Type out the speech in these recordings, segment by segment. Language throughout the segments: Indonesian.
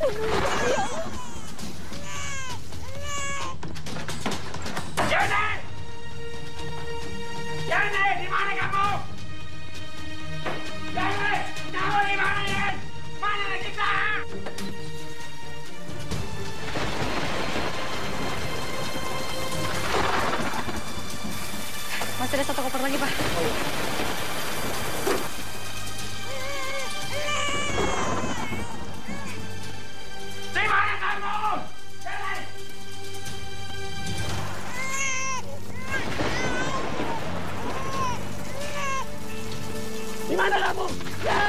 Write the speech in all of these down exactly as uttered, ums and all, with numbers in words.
Jenny! Jenny, di mana kamu? Jenny, kamu di mana, Yen? Mana kita? Masih ada satu koper lagi, Pak. Oh, iya. Di mana kamu? Jenny! Di mana kamu? Ya!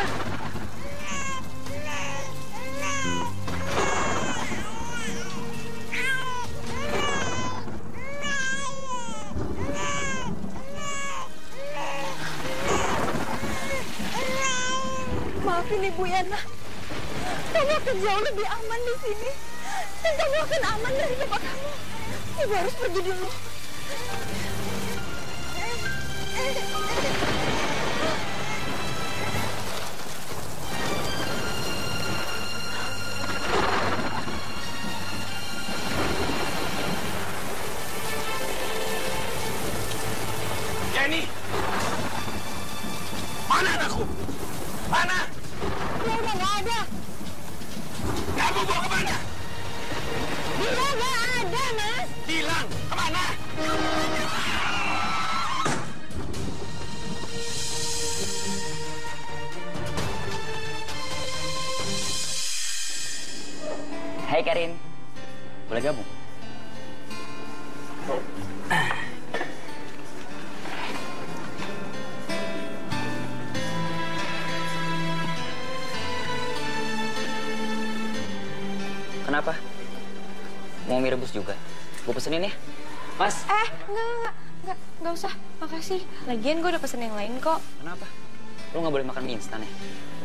Maafin Ibu Yana. Kamu akan jauh lebih aman di sini. Dan kamu akan aman dari bapak kamu. Ibu harus pergi dulu. Jenny! Mana anakku? Mana? Dia udah nggak ada. Kamu bawa kemana? Dia nggak ada, Mas. Hilang. Kemana? Hai Karin, boleh gabung? Kenapa? Mau mie rebus juga? Gue pesenin ya, Mas. Eh, enggak, enggak, enggak, enggak usah. Makasih. Lagian gue udah pesen yang lain kok. Kenapa? Lo nggak boleh makan mie instan ya?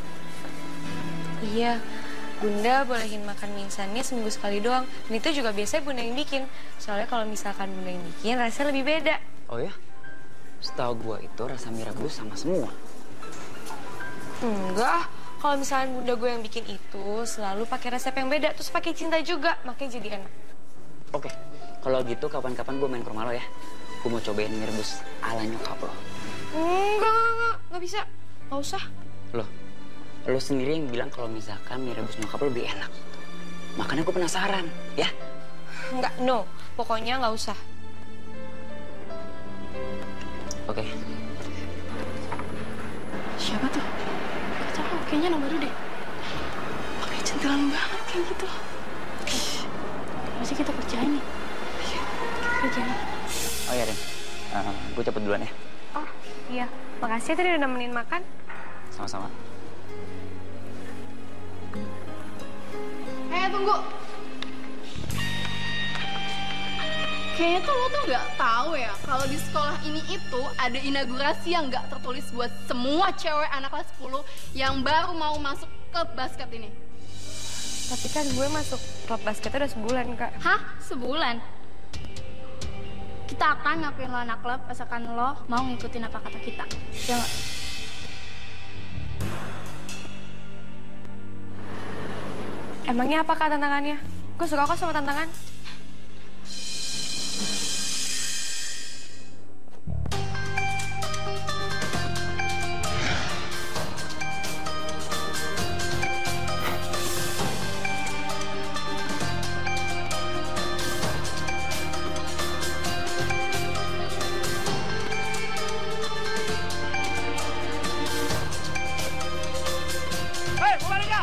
Iya, Bunda bolehin makan mie instannya seminggu sekali doang. Dan itu juga biasanya Bunda yang bikin. Soalnya kalau misalkan Bunda yang bikin, rasanya lebih beda. Oh ya? Setahu gue itu rasa mie rebus sama semua. Enggak. Kalau misalnya Bunda gue yang bikin itu, selalu pakai resep yang beda. Terus pakai cinta juga, makanya jadi enak. Oke, kalau gitu kapan-kapan gue main ke rumah lo ya. Gue mau cobain mie rebus ala nyokap lo. Enggak, enggak, enggak. Enggak bisa. Enggak usah. Loh, lo sendiri yang bilang kalau misalkan mie rebus nyokap lo lebih enak. Makanya gue penasaran, ya? Enggak, no. Pokoknya nggak usah. Oke. Siapa tuh? Gak tahu, kayaknya anak baru deh. Pakai centilan banget kayak gitu. Pasti kita kerjain nih. Iya, kita kerjain. Oh iya, Ren. Uh, gue cepet duluan ya. Oh, iya. Makasih ya tadi udah nemenin makan. Sama-sama. Eh, tunggu. Kayaknya tuh lo tuh nggak tahu ya, kalau di sekolah ini itu ada inaugurasi yang nggak tertulis buat semua cewek anak kelas sepuluh yang baru mau masuk klub basket ini. Tapi kan gue masuk klub basketnya udah sebulan, Kak. Hah? Sebulan? Kita akan ngakuin lo anak klub asalkan lo mau ngikutin apa kata kita. Ya nggak? Emangnya apa, Kak, tantangannya? Gue suka kok sama tantangan. Hei, Purbalingga!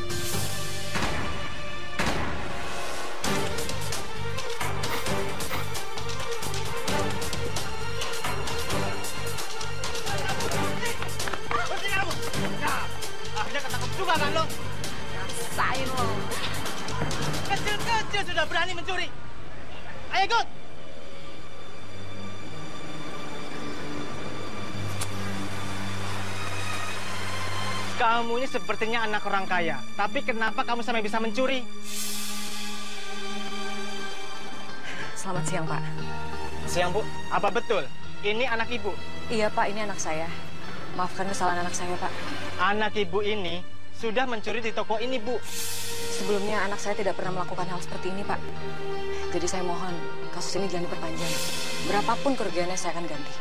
Berhenti kamu! Nah, akhirnya ketangkep juga kan lo? Rasain lo! Kecil-kecil sudah berani mencuri! Ayo ikut! Kamu ini sepertinya anak orang kaya, tapi kenapa kamu sampai bisa mencuri? Selamat siang, Pak. Siang, Bu. Apa betul? Ini anak Ibu? Iya, Pak. Ini anak saya. Maafkan kesalahan anak saya, Pak. Anak Ibu ini sudah mencuri di toko ini, Bu. Sebelumnya anak saya tidak pernah melakukan hal seperti ini, Pak. Jadi saya mohon kasus ini jangan diperpanjang. Berapapun kerugiannya saya akan ganti.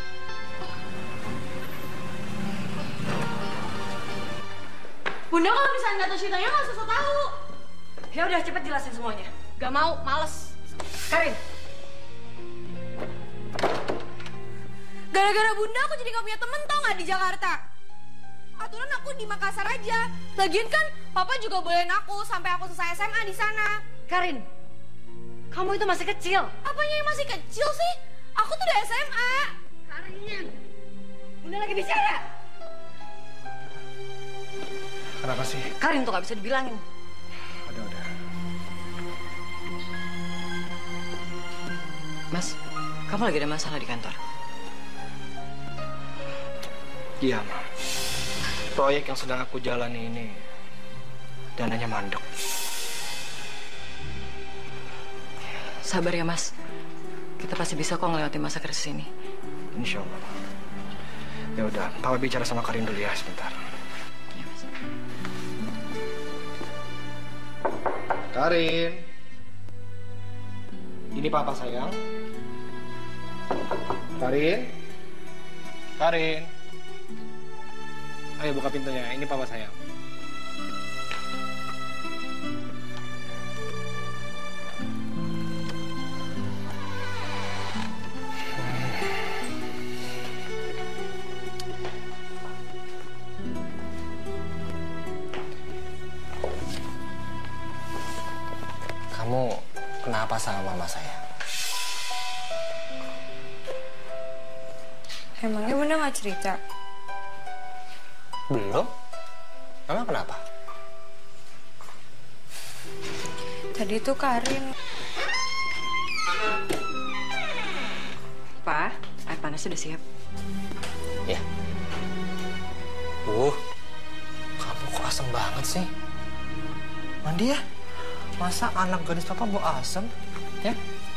Bunda kalau misalnya nggak tahu ceritanya nggak usah tahu. Ya udah, cepet jelasin semuanya. Gak mau, males. Karin. Gara-gara Bunda aku jadi gak punya temen tau nggak di Jakarta. Aturan aku di Makassar aja. Lagian kan Papa juga bolehin aku sampai aku selesai S M A di sana. Karin, kamu itu masih kecil. Apanya yang masih kecil sih? Aku tuh udah S M A. Karin, Bunda lagi bicara. Kenapa sih? Karin tuh gak bisa dibilangin. Udah, udah. Mas, kamu lagi ada masalah di kantor? Iya, Ma. Proyek yang sedang aku jalani ini dananya mandek. Sabar ya, Mas. Kita pasti bisa kok ngelewatin masa krisis ini. Insya Allah. Ya udah, Papa bicara sama Karin dulu ya sebentar. Ya, Mas. Karin. Ini Papa sayang. Karin. Karin. Ayo buka pintunya. Ini Papa sayang. Kamu kenapa sama mama saya? Emangnya Bunda nggak cerita? Belum? Emang kenapa? Tadi tuh Karin. Pak, air panas sudah siap. Ya. Uh, kamu kok asem banget sih? Mandi ya? Masa anak gadis Papa bau asem? Ya?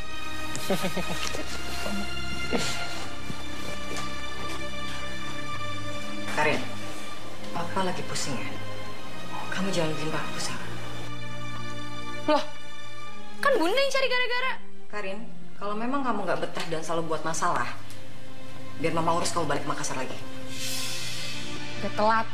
Karin, Papa lagi pusing ya? Kamu jangan bikin Papa pusing. Loh, kan Bunda yang cari gara-gara. Karin, kalau memang kamu nggak betah dan selalu buat masalah, biar Mama urus kamu balik ke Makassar lagi. Udah telat.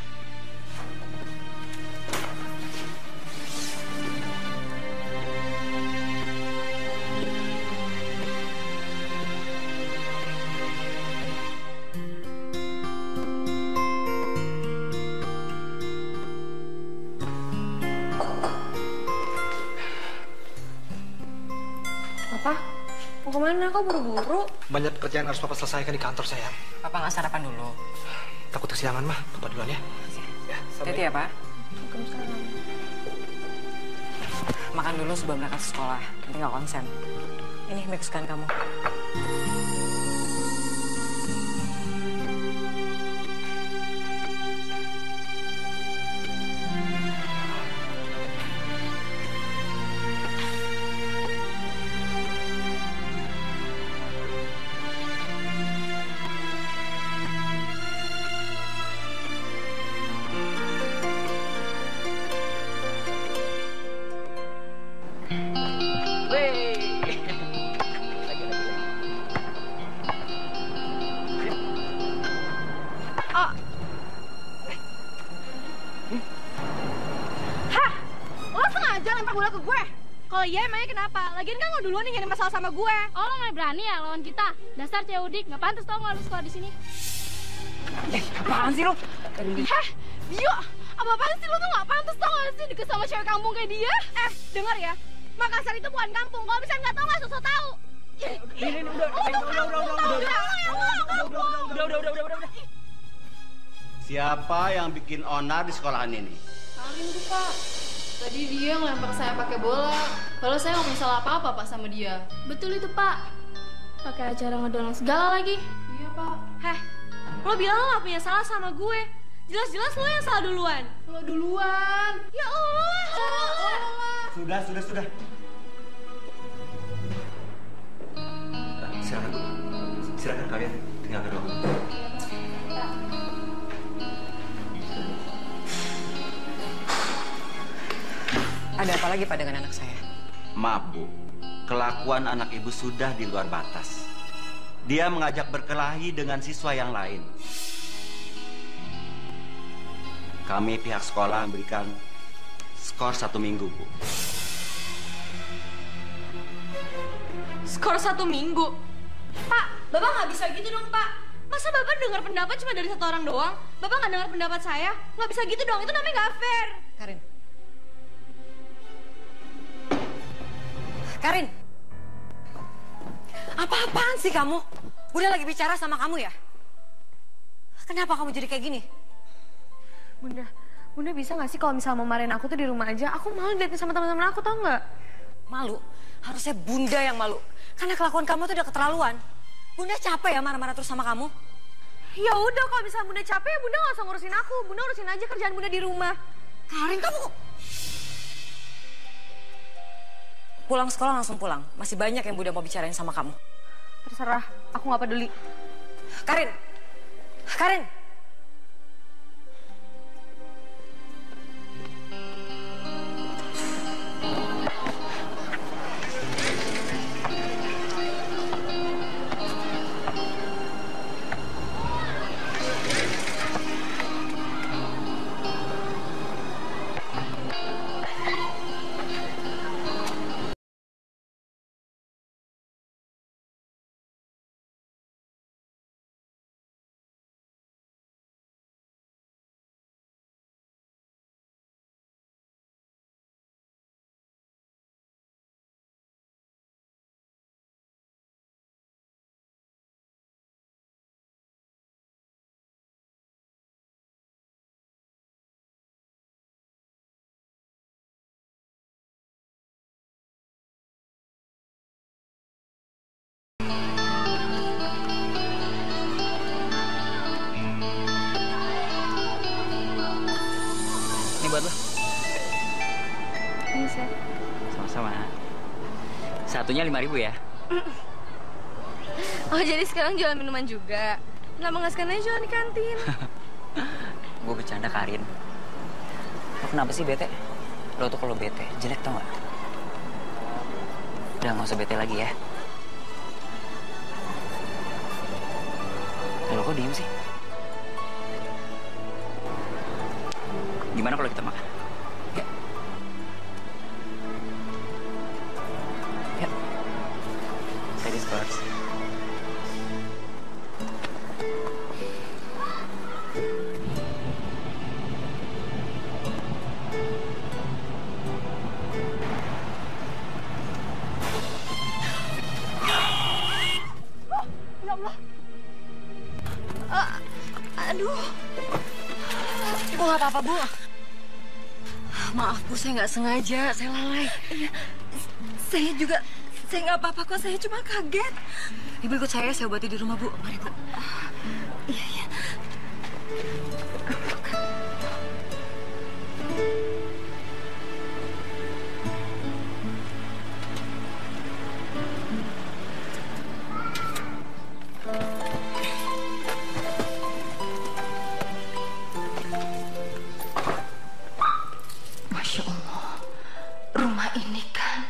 Apa? Mau kemana? Kok buru-buru? Banyak pekerjaan harus Papa selesaikan di kantor sayang. Papa nggak sarapan dulu. Takut kesiangan mah. Papa duluan ya. Ya, Hati-hati ya, Pak. Waalaikumsalam. Makan dulu sebelum berangkat sekolah. Nanti nggak konsen. Ini mie kesukaan kamu. Bola ke gue. Kalau iya emangnya kenapa? Lagian kan lo duluan nih nyari masalah sama gue. Oh, lo nggak berani ya lawan kita? Dasar cewek nggak pantas tau nggak lu sekolah di sini? Eh, apaan sih lo? Heh, Dio, apa-apaan sih lo tuh nggak pantas tau nggak sih deket sama cewek kampung kayak dia? Eh, denger ya, Makassar itu bukan kampung. Kalau misalnya nggak tahu nggak sosok tahu. Ini, ini, udah, udah, udah, udah, udah, udah, udah, udah, udah, udah, udah, udah. Siapa yang bikin onar di sekolahan ini? Karin tuh, Pak. Tadi dia ngelempar saya pakai bola. Kalau saya nggak salah apa-apa, Pak, sama dia. Betul itu, Pak. Pakai acara ngedolong segala lagi. Iya, Pak. Heh, lo bilang lo gak punya salah sama gue. Jelas-jelas lo yang salah duluan. Lo duluan. Ya Allah. Sudah, sudah, sudah. Nah, silakan Bu. Silakan kalian tinggalkan ruangan. Ada apa lagi Pak dengan anak saya? Maaf, Bu. Kelakuan anak ibu sudah di luar batas. Dia mengajak berkelahi dengan siswa yang lain. Kami pihak sekolah memberikan skor satu minggu, Bu. Skor satu minggu? Pak, Bapak nggak bisa gitu dong, Pak. Masa Bapak dengar pendapat cuma dari satu orang doang? Bapak nggak dengar pendapat saya? Nggak bisa gitu dong, itu namanya nggak fair. Karin. Karin. Apa-apaan sih kamu? Bunda lagi bicara sama kamu ya? Kenapa kamu jadi kayak gini? Bunda, Bunda bisa nggak sih kalau misalnya mau marahin aku tuh di rumah aja? Aku malu dilihatin sama teman-teman aku, tau nggak? Malu? Harusnya Bunda yang malu. Karena kelakuan kamu tuh udah keterlaluan. Bunda capek ya marah-marah terus sama kamu? Ya udah, kalau misalnya Bunda capek ya Bunda nggak usah ngurusin aku. Bunda urusin aja kerjaan Bunda di rumah. Karin, kamu pulang sekolah langsung pulang. Masih banyak yang Bunda mau bicarain sama kamu. Terserah, aku nggak peduli. Karin, Karin. Buat lo. Ini saya. Sama-sama. Satunya lima ribu ya. Oh, jadi sekarang jualan minuman juga? Kenapa nggak sekalian jualan di kantin? Gue bercanda, Karin. Lo kenapa sih bete? Lo tuh kalau bete jelek tau gak? Udah gak usah bete lagi ya. Lo kok diem sih? Gimana kalau kita makan? Ya. Ya. Ladies first. Ya Allah. Uh, aduh. Bu, nggak apa-apa, Bu. Maaf, Bu, saya nggak sengaja. Saya lalai. Iya, saya juga, saya nggak apa-apa kok. Saya cuma kaget. Ibu ikut saya, saya obati di rumah, Bu. Mari, Bu. Iya, iya. Masya Allah, rumah ini kan.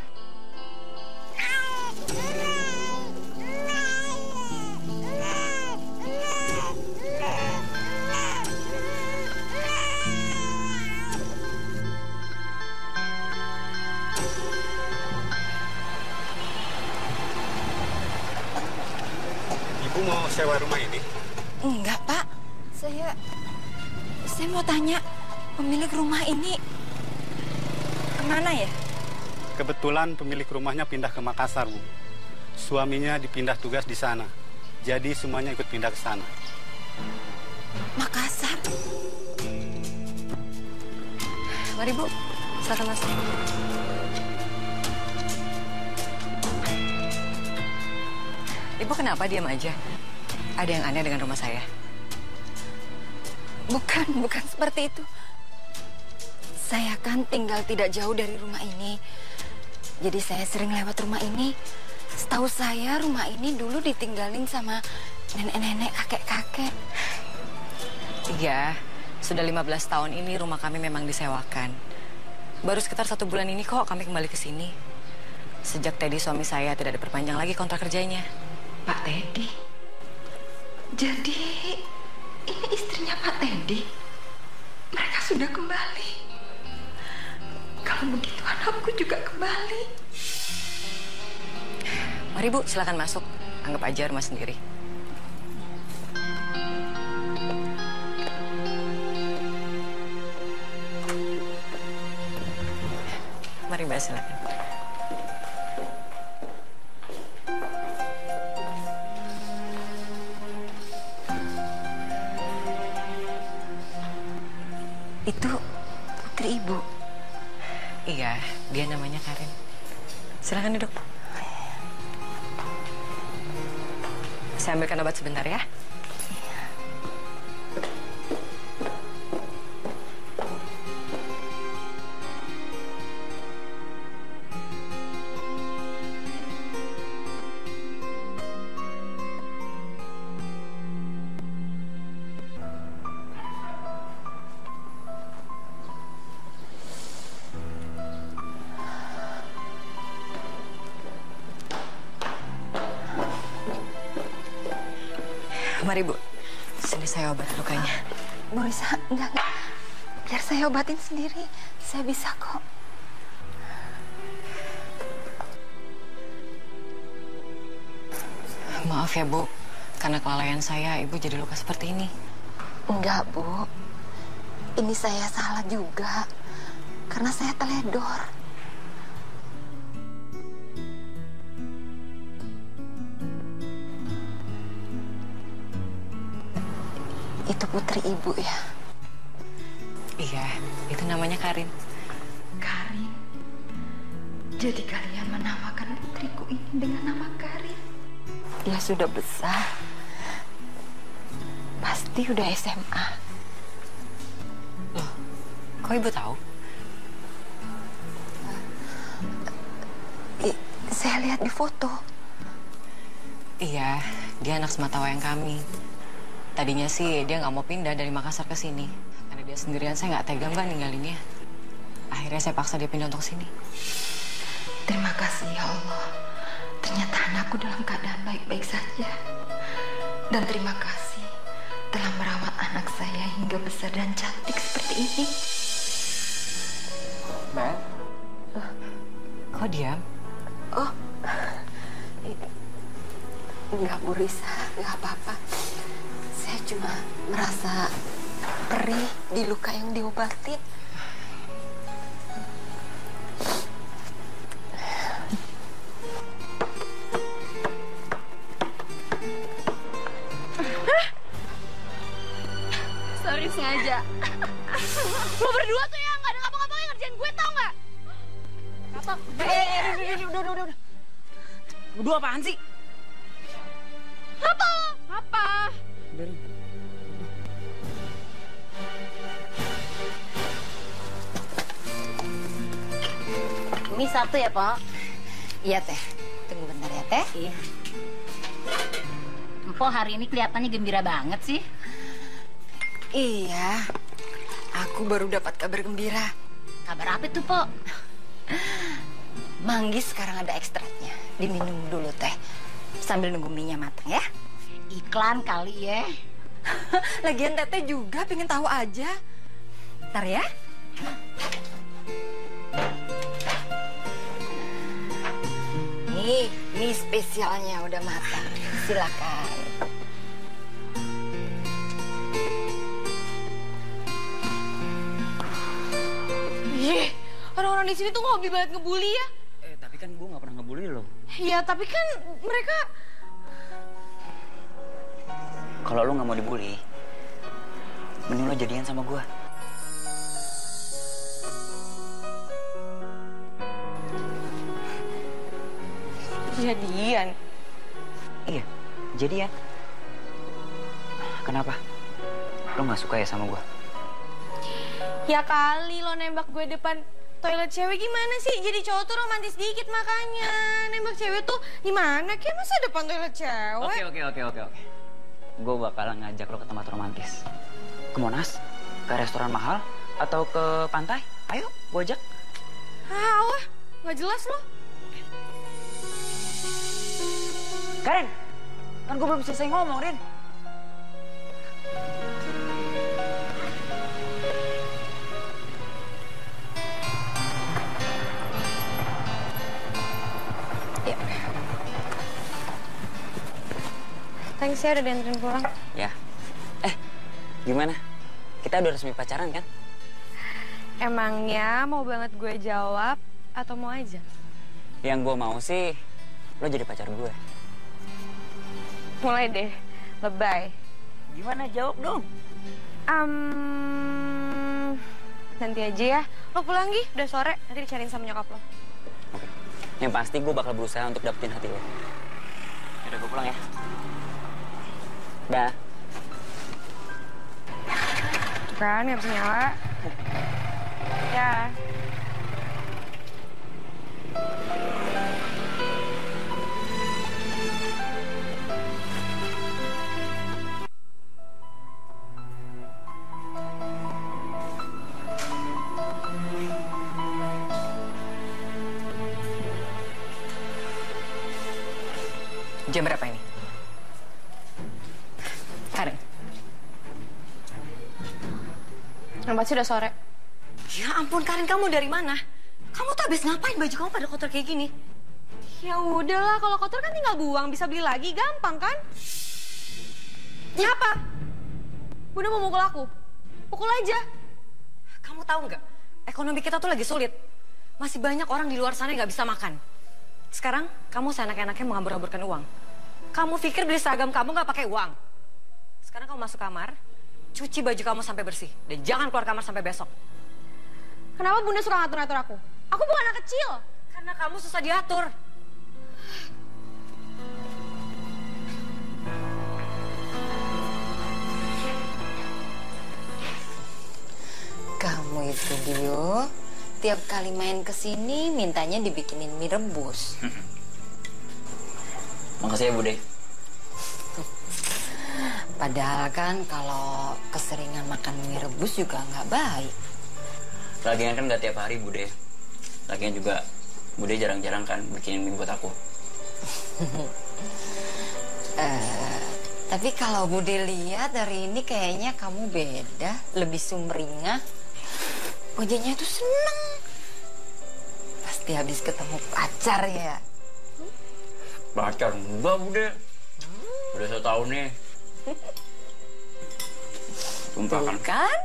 Ibu mau sewa rumah ini? Enggak, Pak. Saya, saya mau tanya, pemilik rumah ini kemana ya? Kebetulan pemilik rumahnya pindah ke Makassar, Bu. Suaminya dipindah tugas di sana. Jadi semuanya ikut pindah ke sana. Makassar? Mari, Bu. Silakan masuk. Ibu kenapa diam aja? Ada yang aneh dengan rumah saya? Bukan, bukan seperti itu. Saya kan tinggal tidak jauh dari rumah ini. Jadi saya sering lewat rumah ini. Setahu saya rumah ini dulu ditinggalin sama nenek-nenek, kakek-kakek. Iya, sudah lima belas tahun ini rumah kami memang disewakan. Baru sekitar satu bulan ini kok kami kembali ke sini. Sejak Teddy suami saya tidak diperpanjang lagi kontrak kerjanya. Pak Teddy? Jadi ini istrinya Pak Teddy? Mereka sudah kembali. Kalau begitu anakku juga kembali. Mari Bu, silakan masuk. Anggap aja rumah sendiri. Mari Mbak, silakan. Itu putri Ibu? Iya, dia namanya Karin. Silakan duduk. Saya ambilkan obat sebentar ya. Mari Bu, sini saya obat lukanya. Bu Risa, enggak, enggak. Biar saya obatin sendiri. Saya bisa kok. Maaf ya Bu, karena kelalaian saya, Ibu jadi luka seperti ini. Enggak Bu, ini saya salah juga. Karena saya teledor. Itu putri Ibu ya? Iya, itu namanya Karin. Karin? Jadi kalian menamakan putriku ini dengan nama Karin? Dia sudah besar. Pasti udah S M A. Loh, kok Ibu tahu? I, saya lihat di foto. Iya, dia anak sematawayang kami. Tadinya sih dia nggak mau pindah dari Makassar ke sini. Karena dia sendirian, saya nggak tega Mbak ninggalinnya. Akhirnya saya paksa dia pindah untuk sini. Terima kasih ya Allah. Ternyata anakku dalam keadaan baik-baik saja. Dan terima kasih telah merawat anak saya hingga besar dan cantik seperti ini. Mbak? Uh, Kok diam? Oh, enggak Bu Risa, enggak apa-apa. Saya cuma merasa perih di luka yang diobatin. Sorry, sengaja. Lo berdua tuh ya nggak ada ngapa-ngapain ngerjain gue, tau nggak? Apa? Eh, eh, udah, udah, udah, udah. Berdua apaan sih? Apa? Apa? Ini satu ya, Pak? Iya, Teh. Tunggu bentar ya, Teh. Iya. Empo hari ini kelihatannya gembira banget sih. Iya. Aku baru dapat kabar gembira. Kabar apa tuh, Po? Manggis sekarang ada ekstraknya. Diminum dulu, Teh. Sambil nunggu mie-nya matang ya. Iklan kali ya. Lagian Teteh juga pengen tahu aja. Ntar ya. Nih, mie spesialnya udah matang. Silakan. Ih, orang-orang di sini tuh hobi banget ngebully ya. Eh, tapi kan gue nggak pernah ngebully lo. Iya, tapi kan mereka... Kalau lo nggak mau dibully, mending lo jadian sama gue. Jadian? Iya, jadian. Kenapa? Lo nggak suka ya sama gue? Ya kali lo nembak gue depan toilet cewek gimana sih? Jadi cowok tuh romantis dikit makanya. Nembak cewek tuh gimana? Kayak masa depan toilet cewek? Oke, oke, oke, oke, oke. Gue bakalan ngajak lo ke tempat romantis. Ke Monas? Ke restoran mahal? Atau ke pantai? Ayo, gue ajak. Ah, wah, nggak jelas loh. Karin, kan gue belum selesai ngomong, Rin. Ya. Thanks ya udah dianterin pulang. Ya. Eh, gimana? Kita udah resmi pacaran kan? Emangnya mau banget gue jawab atau mau aja? Yang gue mau sih, lo jadi pacar gue. Mulai deh, lebay. Gimana, jawab dong. Um, nanti aja ya. Lo pulang Gi, udah sore. Nanti dicariin sama nyokap lo. Oke. Yang pasti gue bakal berusaha untuk dapetin hati lo. Yaudah, gue pulang ya. Dah. Tuh kan, nggak bisa nyala. Ya. Jam berapa ini? Karin. Yang pasti udah sore. Ya ampun, Karin, kamu dari mana? Kamu tuh habis ngapain baju kamu pada kotor kayak gini? Ya udahlah, kalau kotor kan tinggal buang, bisa beli lagi, gampang kan? Ngapa? Bunda mau mukul aku? Pukul aja. Kamu tahu nggak? Ekonomi kita tuh lagi sulit. Masih banyak orang di luar sana yang nggak bisa makan. Sekarang kamu seenak-enaknya mengambur-amburkan uang. Kamu pikir beli seragam kamu nggak pakai uang? Sekarang kamu masuk kamar, cuci baju kamu sampai bersih. Dan jangan keluar kamar sampai besok. Kenapa Bunda suka ngatur-ngatur aku? Aku bukan anak kecil. Karena kamu susah diatur. Kamu itu, Dio, tiap kali main ke sini mintanya dibikinin mie rebus. Makasih ya, Bude. Padahal kan kalau keseringan makan mie rebus juga nggak baik. Lagian kan nggak tiap hari, Bude. Lagian juga Bude jarang-jarang kan bikinin mie buat aku. uh, tapi kalau Bude lihat hari ini kayaknya kamu beda, lebih sumringah. Wajahnya tuh seneng. Pasti habis ketemu pacar ya. Pacar enggak, Bude. Udah satu tahun nih. Sumpah kan? Kan?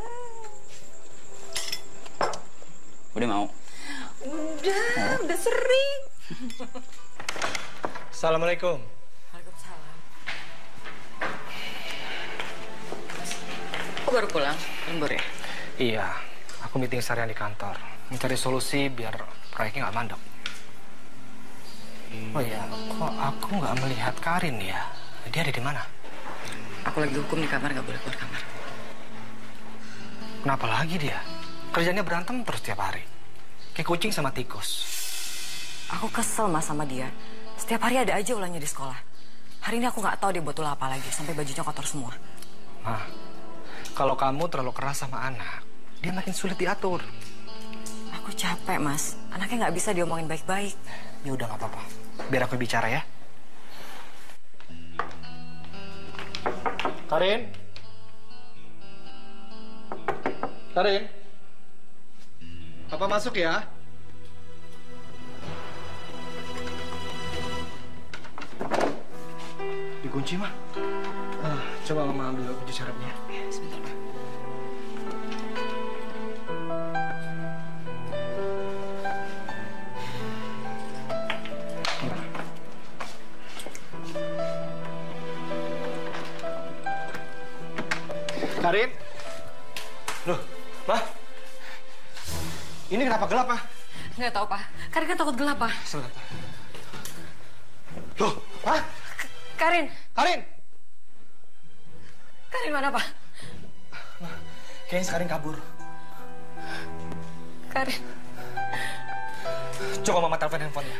Bude mau? Udah, oh. udah sering. Assalamualaikum. Waalaikumsalam. Kok baru pulang? Lembur ya? Iya, aku meeting seharian di kantor. Mencari solusi biar proyeknya nggak mandek. Oh iya, kok aku nggak melihat Karin ya? Dia ada di mana? Aku lagi hukum di kamar, nggak boleh keluar kamar. Kenapa lagi dia? Kerjanya berantem terus tiap hari. Kayak kucing sama tikus. Aku kesel mas sama dia. Setiap hari ada aja ulangnya di sekolah. Hari ini aku nggak tahu dia buat ulah apa lagi, sampai bajunya kotor semua. Nah, kalau kamu terlalu keras sama anak, dia makin sulit diatur. Aku capek mas, anaknya nggak bisa diomongin baik-baik. Ya udah nggak apa-apa, biar aku bicara ya. Karin? Karin? Papa masuk ya? Dikunci mah? Ah, coba mama ambil kunci syaratnya. Ya, sebentar pak. Karin? Loh, Ma? Ini kenapa gelap, Ma? Nggak tahu, Pak. Karin kan takut gelap, Pak. Sebentar. Loh, Ma? Karin! Karin! Karin mana, Pak? Ma, kayaknya Karin kabur. Karin. Coba Mama telepon handphonenya.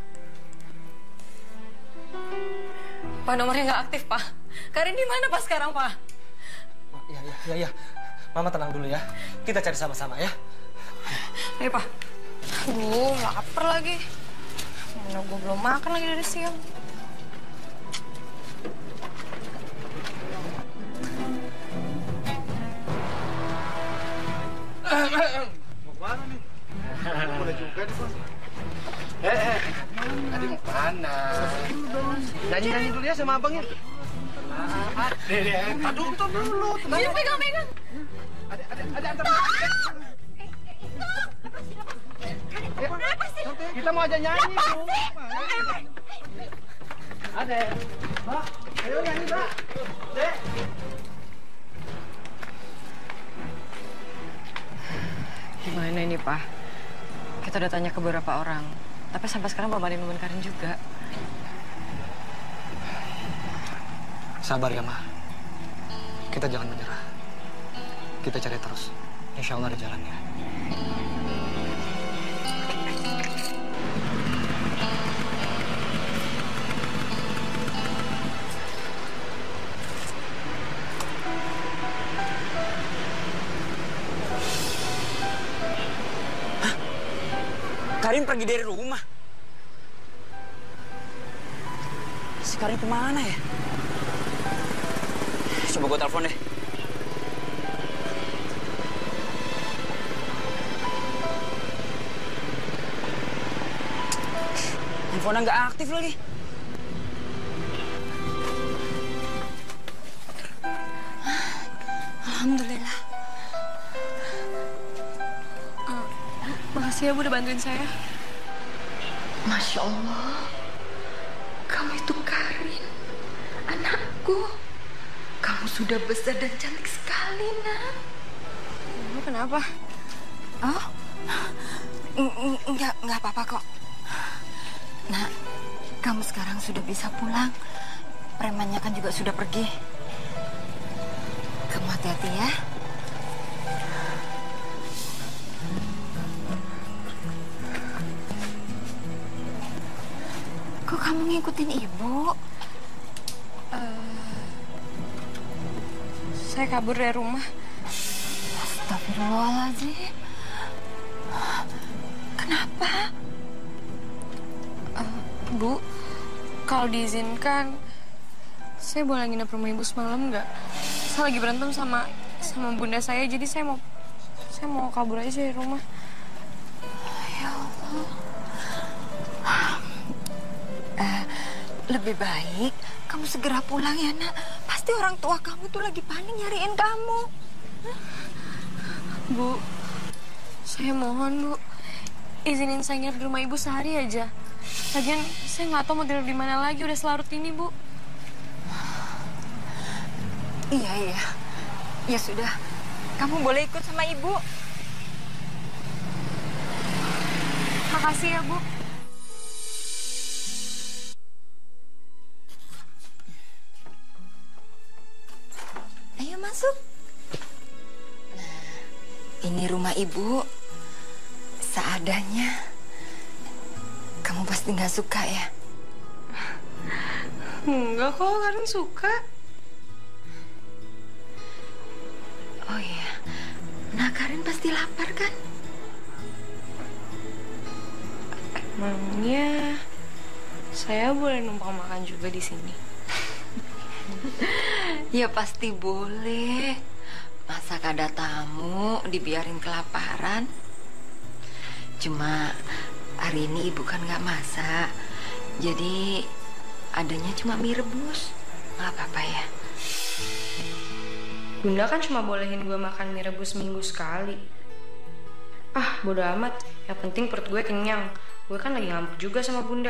Pak, nomornya nggak aktif, Pak. Karin di mana, Pak, sekarang, Pak? Iya, iya, iya, iya. Mama tenang dulu ya. Kita cari sama-sama ya. Ayo, Pak. Duh, lapar lagi. Mana gue belum makan lagi dari siang. Mau kemana nih? Boleh juga nih, Bos. Eh, eh. Tadi mau kemana? Nyanyi-nyanyi dulu ya sama abangnya. Deh, deh. Aduh, tuh dulu. Tenang. Dia pegang-pegang. Ada, ada, ada antar. Kenapa sih? Kita mau aja nyanyi, Bu. Ada. Mbak, ayo nyanyi, Mbak. Dek. Gimana ini, Pak? Kita udah tanya ke beberapa orang, tapi sampai sekarang belum ada yang nemuin Karin juga. Sabar ya, Ma. Kita jangan menyerah. Kita cari terus. Insya Allah ada jalannya. Karin pergi dari rumah. Si Karin kemana ya? Coba gue telepon deh. Handphone nggak aktif lagi. Alhamdulillah. Uh, makasih ya, Bu, udah bantuin saya. Masya Allah, kamu itu Karin, anakku. Kamu sudah besar dan cantik sekali, Nak. Ibu kenapa? Oh, enggak, enggak apa-apa kok. Nak, kamu sekarang sudah bisa pulang. Premannya kan juga sudah pergi. Kamu hati-hati ya. Kok kamu ngikutin ibu? Uh, saya kabur dari rumah. Astagfirullahaladzim. Kenapa? Uh, Bu, kalau diizinkan, saya boleh nginep rumah ibu semalam nggak? Saya lagi berantem sama sama bunda saya, jadi saya mau saya mau kabur aja dari rumah. Ya Allah. Uh, lebih baik kamu segera pulang ya, Nak. Pasti orang tua kamu tuh lagi panik nyariin kamu. Bu, saya mohon, Bu, izinin saya nginep di rumah ibu sehari aja. Lagian saya nggak tahu mau tidur di mana lagi, udah selarut ini, Bu. Iya, iya. Ya sudah, kamu boleh ikut sama ibu. Makasih ya, Bu. Ayo masuk. Nah, ini rumah ibu. Seadanya. Kamu pasti nggak suka ya? Enggak kok, Karin suka. Oh iya, nah Karin pasti lapar kan? Memangnya saya boleh numpang makan juga di sini? Ya pasti boleh. Masa ada tamu dibiarin kelaparan? Cuma hari ini ibu kan nggak masak, jadi adanya cuma mie rebus. Nggak apa-apa ya? Bunda kan cuma bolehin gue makan mie rebus seminggu sekali. Ah, bodo amat. Yang penting perut gue kenyang. Gue kan lagi ngambek juga sama Bunda.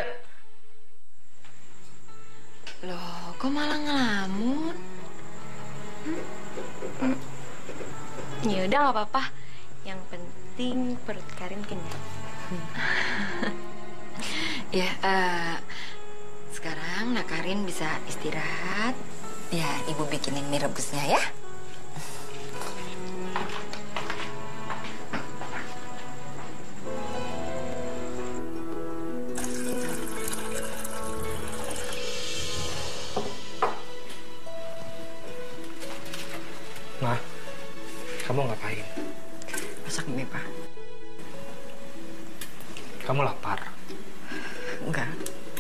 Loh, kok malah ngelamun? Hmm? Hmm. Ya udah nggak apa-apa. Yang penting perut Karin kenyang. Ya, uh, sekarang Nak Karin bisa istirahat. Ya, ibu bikinin mie rebusnya ya. Ma, kamu ngapain? Masak mie, Pak. Kamu lapar? Enggak.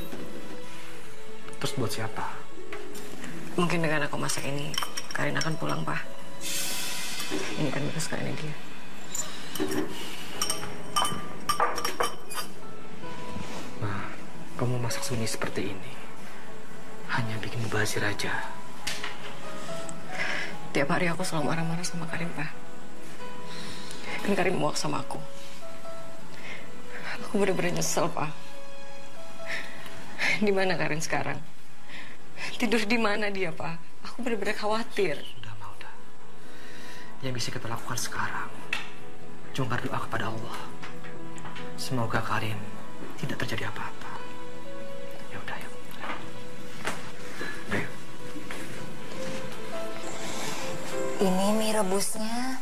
Terus buat siapa? Mungkin dengan aku masak ini, Karin akan pulang, Pak. Ini kan kesukaannya dia. Nah, kamu masak sunyi seperti ini hanya bikin mubazir aja. Tiap hari aku selalu marah-marah sama Karin, Pak. Dan Karin muak sama aku. Aku bener-bener nyesel, Pak. Di mana Karin sekarang? Tidur di mana dia, Pak? Aku bener-bener khawatir. Udah, Ma, udah. Yang bisa kita lakukan sekarang cuma berdoa kepada Allah. Semoga Karin tidak terjadi apa-apa. Ya udah, yuk. Ayo. Ini mie rebusnya.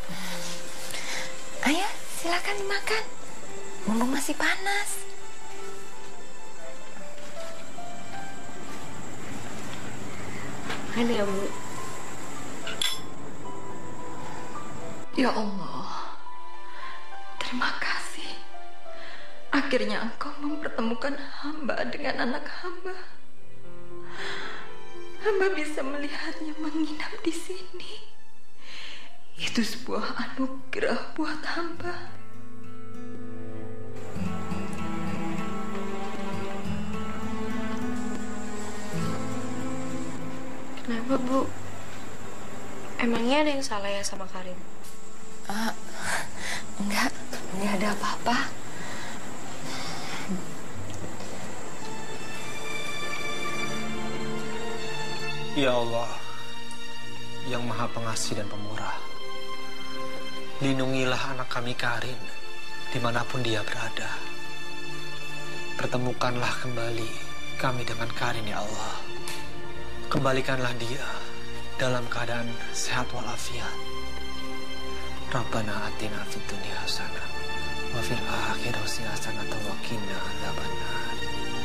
Ayo, silakan dimakan. Mumpung masih panas. Ini ya, Bu. Ya Allah, terima kasih. Akhirnya Engkau mempertemukan hamba dengan anak hamba. Hamba bisa melihatnya menginap di sini. Itu sebuah anugerah buat hamba. Kenapa, Bu? Emangnya ada yang salah ya sama Karin? Uh, enggak, enggak ada apa-apa. Ya Allah, yang Maha Pengasih dan Pemurah, lindungilah anak kami Karin dimanapun dia berada. Pertemukanlah kembali kami dengan Karin, ya Allah. Kembalikanlah dia dalam keadaan sehat walafiat. Rabbana atina fid dunya hasanah wa fil akhirati hasanah wa qina adzabannar.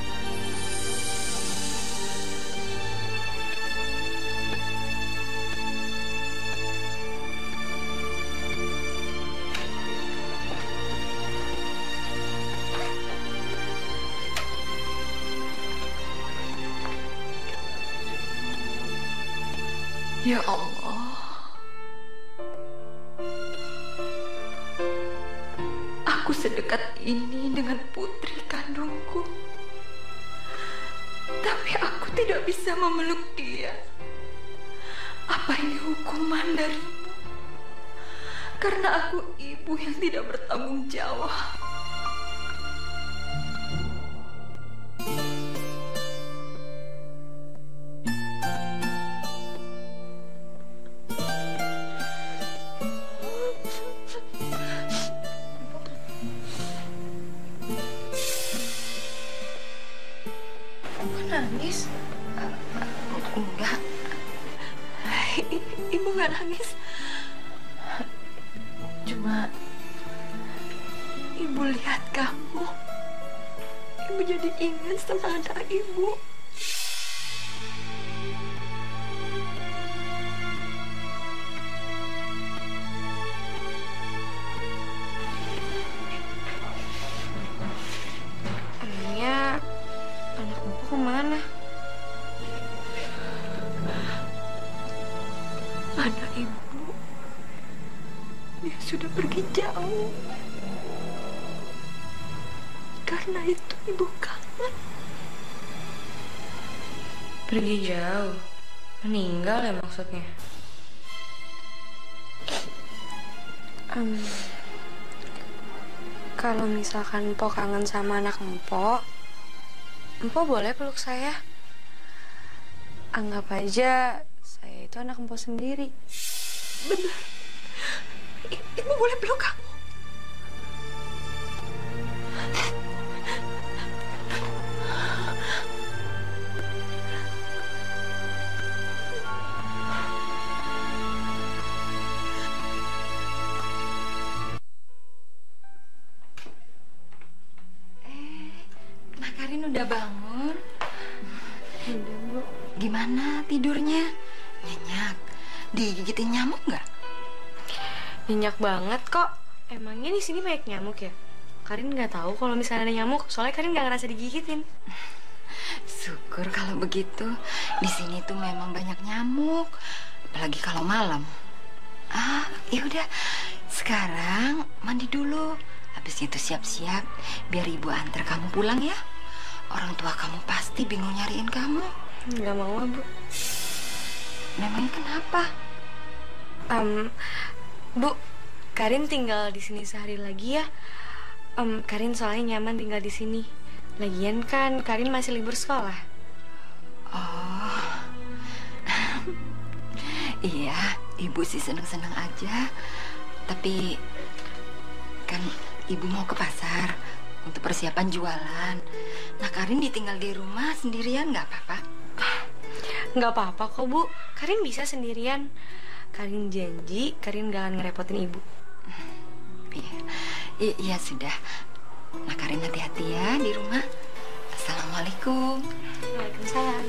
Ya Allah, aku sedekat ini dengan putri kandungku, tapi aku tidak bisa memeluk dia. Apa ini hukuman darimu? Karena aku ibu yang tidak bertanggung jawab. Nangis? Enggak. Ibu nggak nangis. Cuma Ibu lihat kamu. Ibu jadi ingat sama anak Ibu. Emangnya anak Ibu kemana? Anak Ibu, dia sudah pergi jauh. Karena itu Ibu kangen. Pergi jauh? Meninggal ya maksudnya? Um, kalau misalkan Mpok kangen sama anak Mpok, Mpok boleh peluk saya. Anggap aja saya itu anak Mpok sendiri. Benar. Ibu boleh peluk kamu. Udah bangun? Udah, Bu. Gimana tidurnya? Nyenyak? Digigitin nyamuk nggak? Nyenyak banget kok. Emangnya di sini banyak nyamuk ya? Karin nggak tahu kalau misalnya ada nyamuk, soalnya Karin nggak ngerasa digigitin. Syukur kalau begitu. Di sini tuh memang banyak nyamuk, apalagi kalau malam. Ah, ya udah. Sekarang mandi dulu. Habis itu siap-siap biar ibu antar kamu pulang ya. Orang tua kamu pasti bingung nyariin kamu. Nggak mau, Bu. Memangnya kenapa? Um, Bu, Karin tinggal di sini sehari lagi ya. Um, Karin soalnya nyaman tinggal di sini. Lagian kan Karin masih libur sekolah. Oh, iya, ibu sih seneng-seneng aja. Tapi kan ibu mau ke pasar untuk persiapan jualan. Nah, Karin ditinggal di rumah sendirian nggak apa-apa? Nggak apa-apa kok, Bu. Karin bisa sendirian. Karin janji, Karin gak akan ngerepotin ibu. Iya, I iya sudah. Nah, Karin hati-hati ya di rumah. Assalamualaikum. Waalaikumsalam.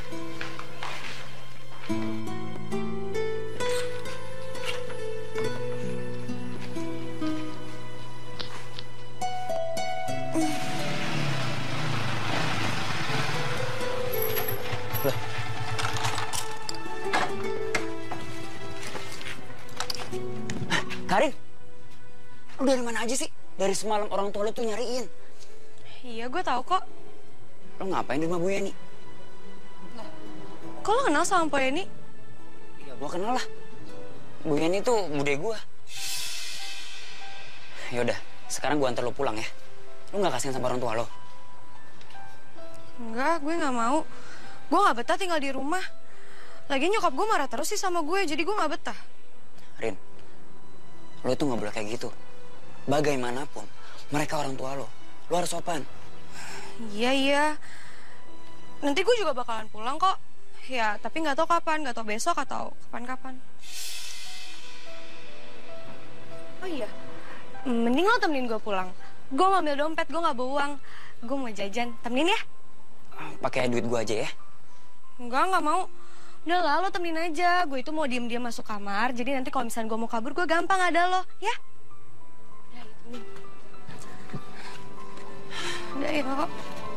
Karin, lu dari mana aja sih? Dari semalam orang tua lu tuh nyariin. Iya, gue tahu kok. Lu ngapain di rumah Bu Yeni? Kok lo kenal sama Po Yeni? Ya gua kenal lah. Bu Yeni tuh bude gua. Yaudah, sekarang gua antar lu pulang ya. Lu nggak kasihan sama orang tua lo? Enggak, gue nggak mau. Gue nggak betah tinggal di rumah. Lagi nyokap gue marah terus sih sama gue, jadi gue nggak betah. Rin, lo tuh nggak boleh kayak gitu. Bagaimanapun, mereka orang tua lo. Lo harus sopan. Iya, iya. Nanti gue juga bakalan pulang kok. Ya, tapi nggak tahu kapan, nggak tahu besok atau kapan-kapan. Oh iya, mending lo temenin gue pulang. Gue mau ambil dompet, gue nggak bawa uang. Gue mau jajan, temenin ya? Pakai duit gue aja ya? Enggak, nggak mau. Udah lah, lo temenin aja. Gue itu mau diem-diem masuk kamar. Jadi nanti kalau misalnya gue mau kabur, gue gampang ada lo, ya? Udah ya kok.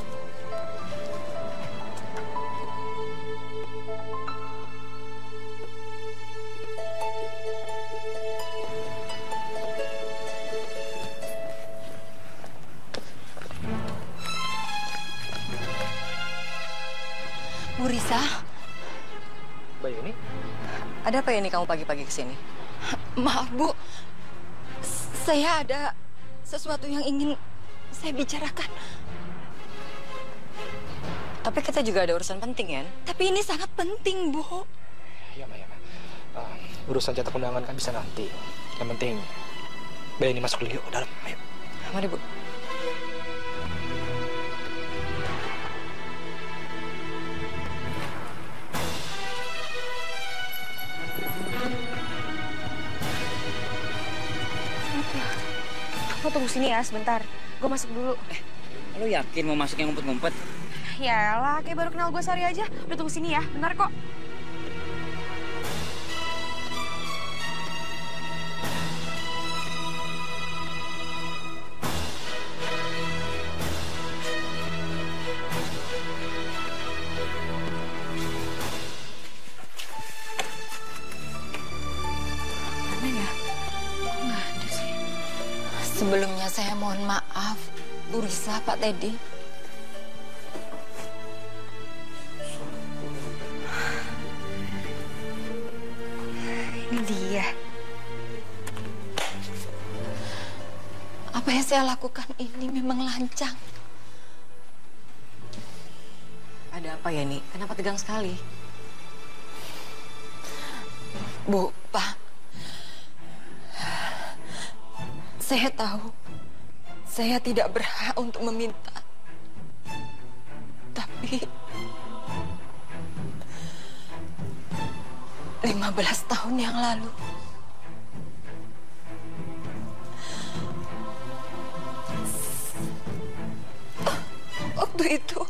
Bu Risa. Mbak Yeni? Ada apa ini kamu pagi-pagi kesini? Maaf, Bu. Saya ada sesuatu yang ingin saya bicarakan. Tapi kita juga ada urusan penting, ya? Tapi ini sangat penting, Bu. Iya, Mbak, ya, Mbak. Uh, urusan cetak undangan kan bisa nanti. Yang penting, Mbak Yeni masuk dulu yuk, ke dalam. Ayo. Mari, Bu. Lo tunggu sini ya sebentar. Gue masuk dulu. Eh, lo yakin mau masuk yang ngumpet-ngumpet? Yalah, kayak baru kenal gue sehari aja. Udah tunggu sini ya, bentar kok. Mana ya? Nggak ada sih. Sebelumnya saya mohon maaf, Bu Risa, Pak Teddy. Ini dia. Apa yang saya lakukan ini memang lancang. Ada apa ya, Ni? Kenapa tegang sekali? Bu, Pak. Saya tahu saya tidak berhak untuk meminta. Tapi lima belas tahun yang lalu waktu itu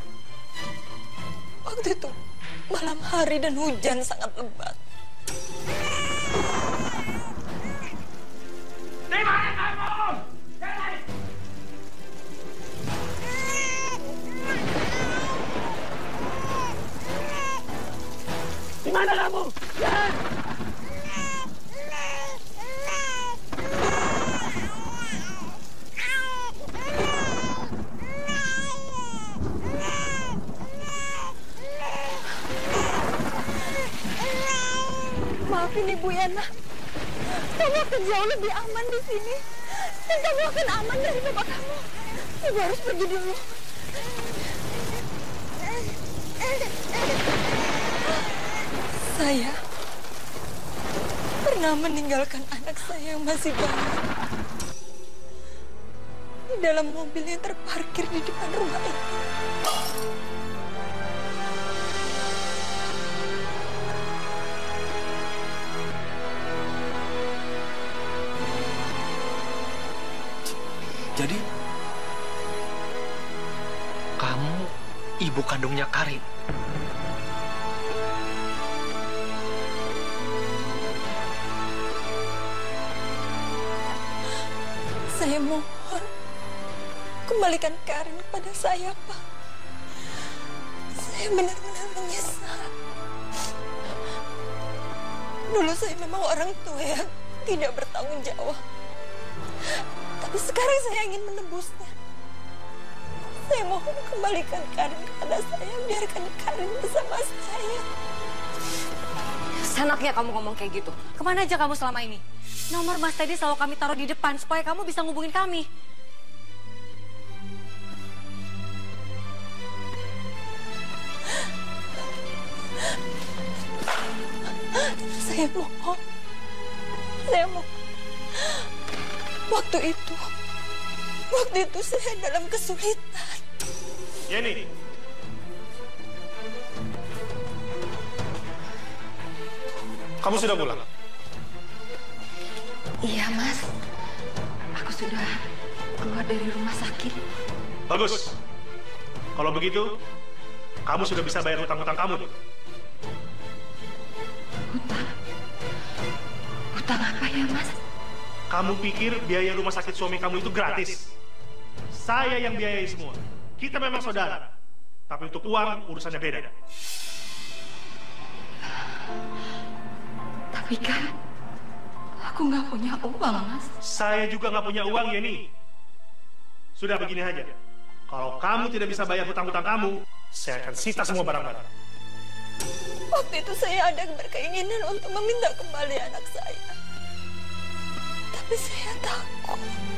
waktu itu malam hari dan hujan sangat lebat. Di mana kamu? mana kamu? Jan! Maafin Ibu Yana. Kamu akan jauh lebih aman di sini. Dan kamu akan aman dari bapak kamu. Ibu harus pergi dulu. Saya pernah meninggalkan anak saya yang masih bayi di dalam mobil yang terparkir di depan rumah ini. Jadi, kamu ibu kandungnya Karin? Saya mohon, kembalikan Karin kepada saya, Pak. Saya benar-benar menyesal. Dulu saya memang orang tua yang tidak bertanggung jawab. Tapi sekarang saya ingin menebusnya. Saya mohon kembalikan Karin kepada saya, biarkan Karin bersama saya. Senaknya kamu ngomong kayak gitu. Kemana aja kamu selama ini? Nomor Mas Teddy selalu kami taruh di depan supaya kamu bisa ngubungin kami. Saya mohon. Saya mohon. Waktu itu, waktu itu saya dalam kesulitan. Jenny. Kamu sudah pulang? Iya, Mas. Aku sudah keluar dari rumah sakit. Bagus. Kalau begitu, kamu sudah bisa bayar hutang-hutang kamu. Hutang? Hutang apa ya, Mas? Kamu pikir biaya rumah sakit suami kamu itu gratis? Saya yang biayai semua. Kita memang saudara. Tapi untuk uang, urusannya beda. Tapi kan, aku nggak punya uang, Mas. Saya juga nggak punya uang, Yeni. Sudah begini aja. Kalau kamu tidak bisa bayar hutang-hutang kamu, saya akan sita semua barang-barang. Waktu itu saya ada berkeinginan untuk meminta kembali anak saya. Tapi saya takut.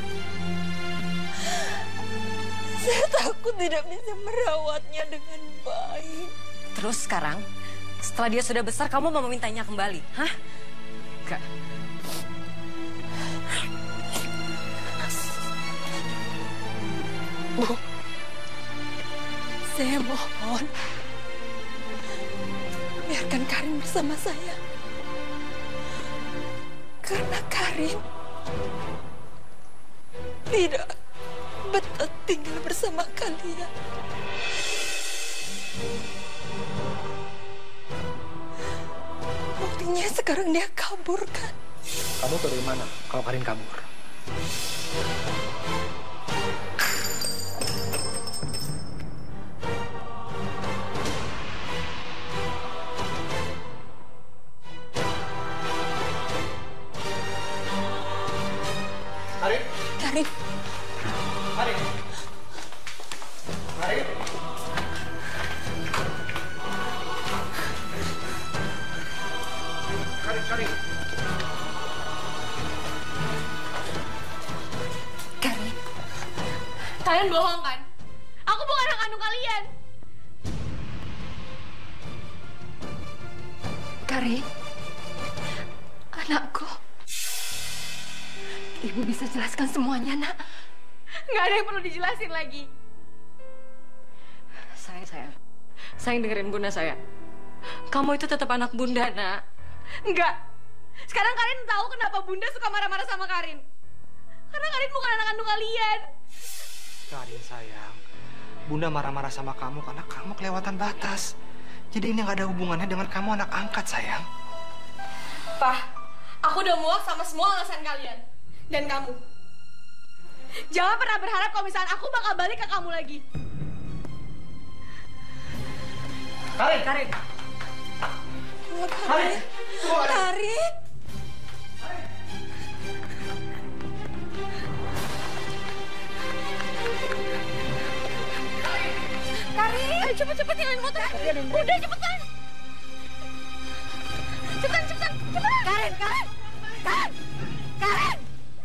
Saya takut tidak bisa merawatnya dengan baik. Terus sekarang, setelah dia sudah besar, kamu mau memintanya kembali? Hah? Enggak. Bu, saya mohon, biarkan Karin bersama saya. Karena Karin tidak betah tinggal bersama kalian. Buktinya sekarang dia kabur, kan? Kamu tahu dari mana kalau Karin kabur? Karin? Karin. Karin. Karin. Karin, Karin. Karin. Kalian bohong kan? Aku bukan anak kandung kalian. Karin. Anakku. Ibu bisa jelaskan semuanya, Nak. Nggak ada yang perlu dijelasin lagi. Sayang, sayang. Sayang dengerin bunda saya. Kamu itu tetap anak bunda, Nak. Enggak. Sekarang Karin tahu kenapa bunda suka marah-marah sama Karin. Karena Karin bukan anak kandung kalian. Karin sayang, bunda marah-marah sama kamu karena kamu kelewatan batas. Jadi ini nggak ada hubungannya dengan kamu anak angkat, sayang. Pak, aku udah muak sama semua alasan kalian. Dan kamu. Jangan pernah berharap kalau misalnya aku bakal balik ke kamu lagi. Karin! Karin! Allah, Karin. Karin. Karin. Ayo cepet-cepet nyalain motor. Udah cepetan. Cepetan, cepetan, cepetan. Karin, Karin. Karin. Karin.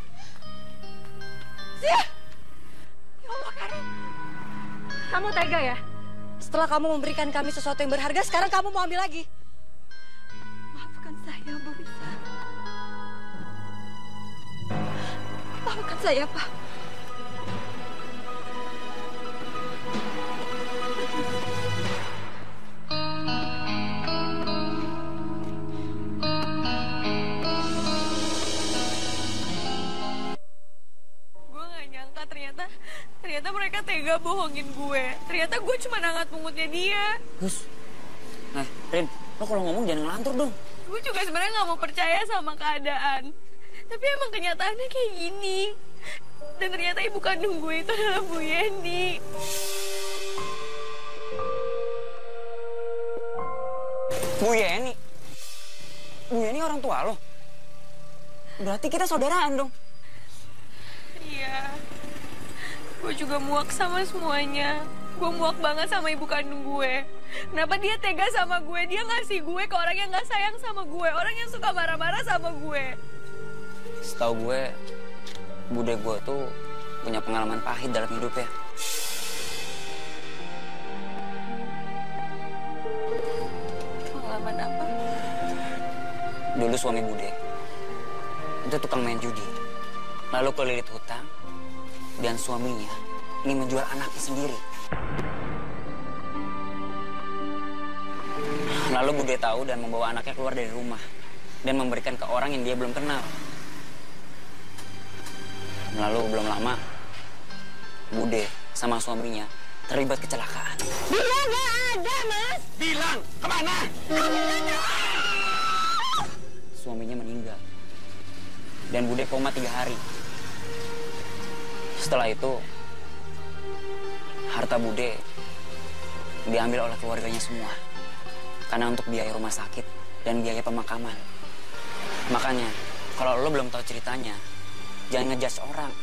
Sia. Ya Allah, Karin. Kamu tega ya? Setelah kamu memberikan kami sesuatu yang berharga, sekarang kamu mau ambil lagi. Maafkan saya, Bu Risa. Maafkan saya, Pak. Ternyata, ternyata mereka tega bohongin gue. Ternyata gue cuma angkat pungutnya dia. Gus, nah Rin, lo kalau ngomong jangan ngelantur dong. Gue juga sebenarnya nggak mau percaya sama keadaan. Tapi emang kenyataannya kayak gini. Dan ternyata ibu kandung gue itu adalah Bu Yeni. Bu Yeni? Bu Yeni orang tua lo? Berarti kita saudaraan dong? Iya. Gue juga muak sama semuanya. Gue muak banget sama ibu kandung gue. Kenapa dia tega sama gue? Dia ngasih gue ke orang yang gak sayang sama gue. Orang yang suka marah-marah sama gue. Setahu gue, bude gue tuh punya pengalaman pahit dalam hidupnya. Pengalaman apa? Dulu suami bude itu tukang main judi. Lalu kelilit hutang. Dan suaminya ingin menjual anaknya sendiri. Lalu Bude tahu dan membawa anaknya keluar dari rumah dan memberikan ke orang yang dia belum kenal. Lalu belum lama, Bude sama suaminya terlibat kecelakaan. Dia nggak ada, Mas. Bilang kemana? Suaminya meninggal dan Bude koma tiga hari. Setelah itu, harta Bude diambil oleh keluarganya semua. Karena untuk biaya rumah sakit dan biaya pemakaman. Makanya, kalau lo belum tahu ceritanya, jangan ngejudge orang.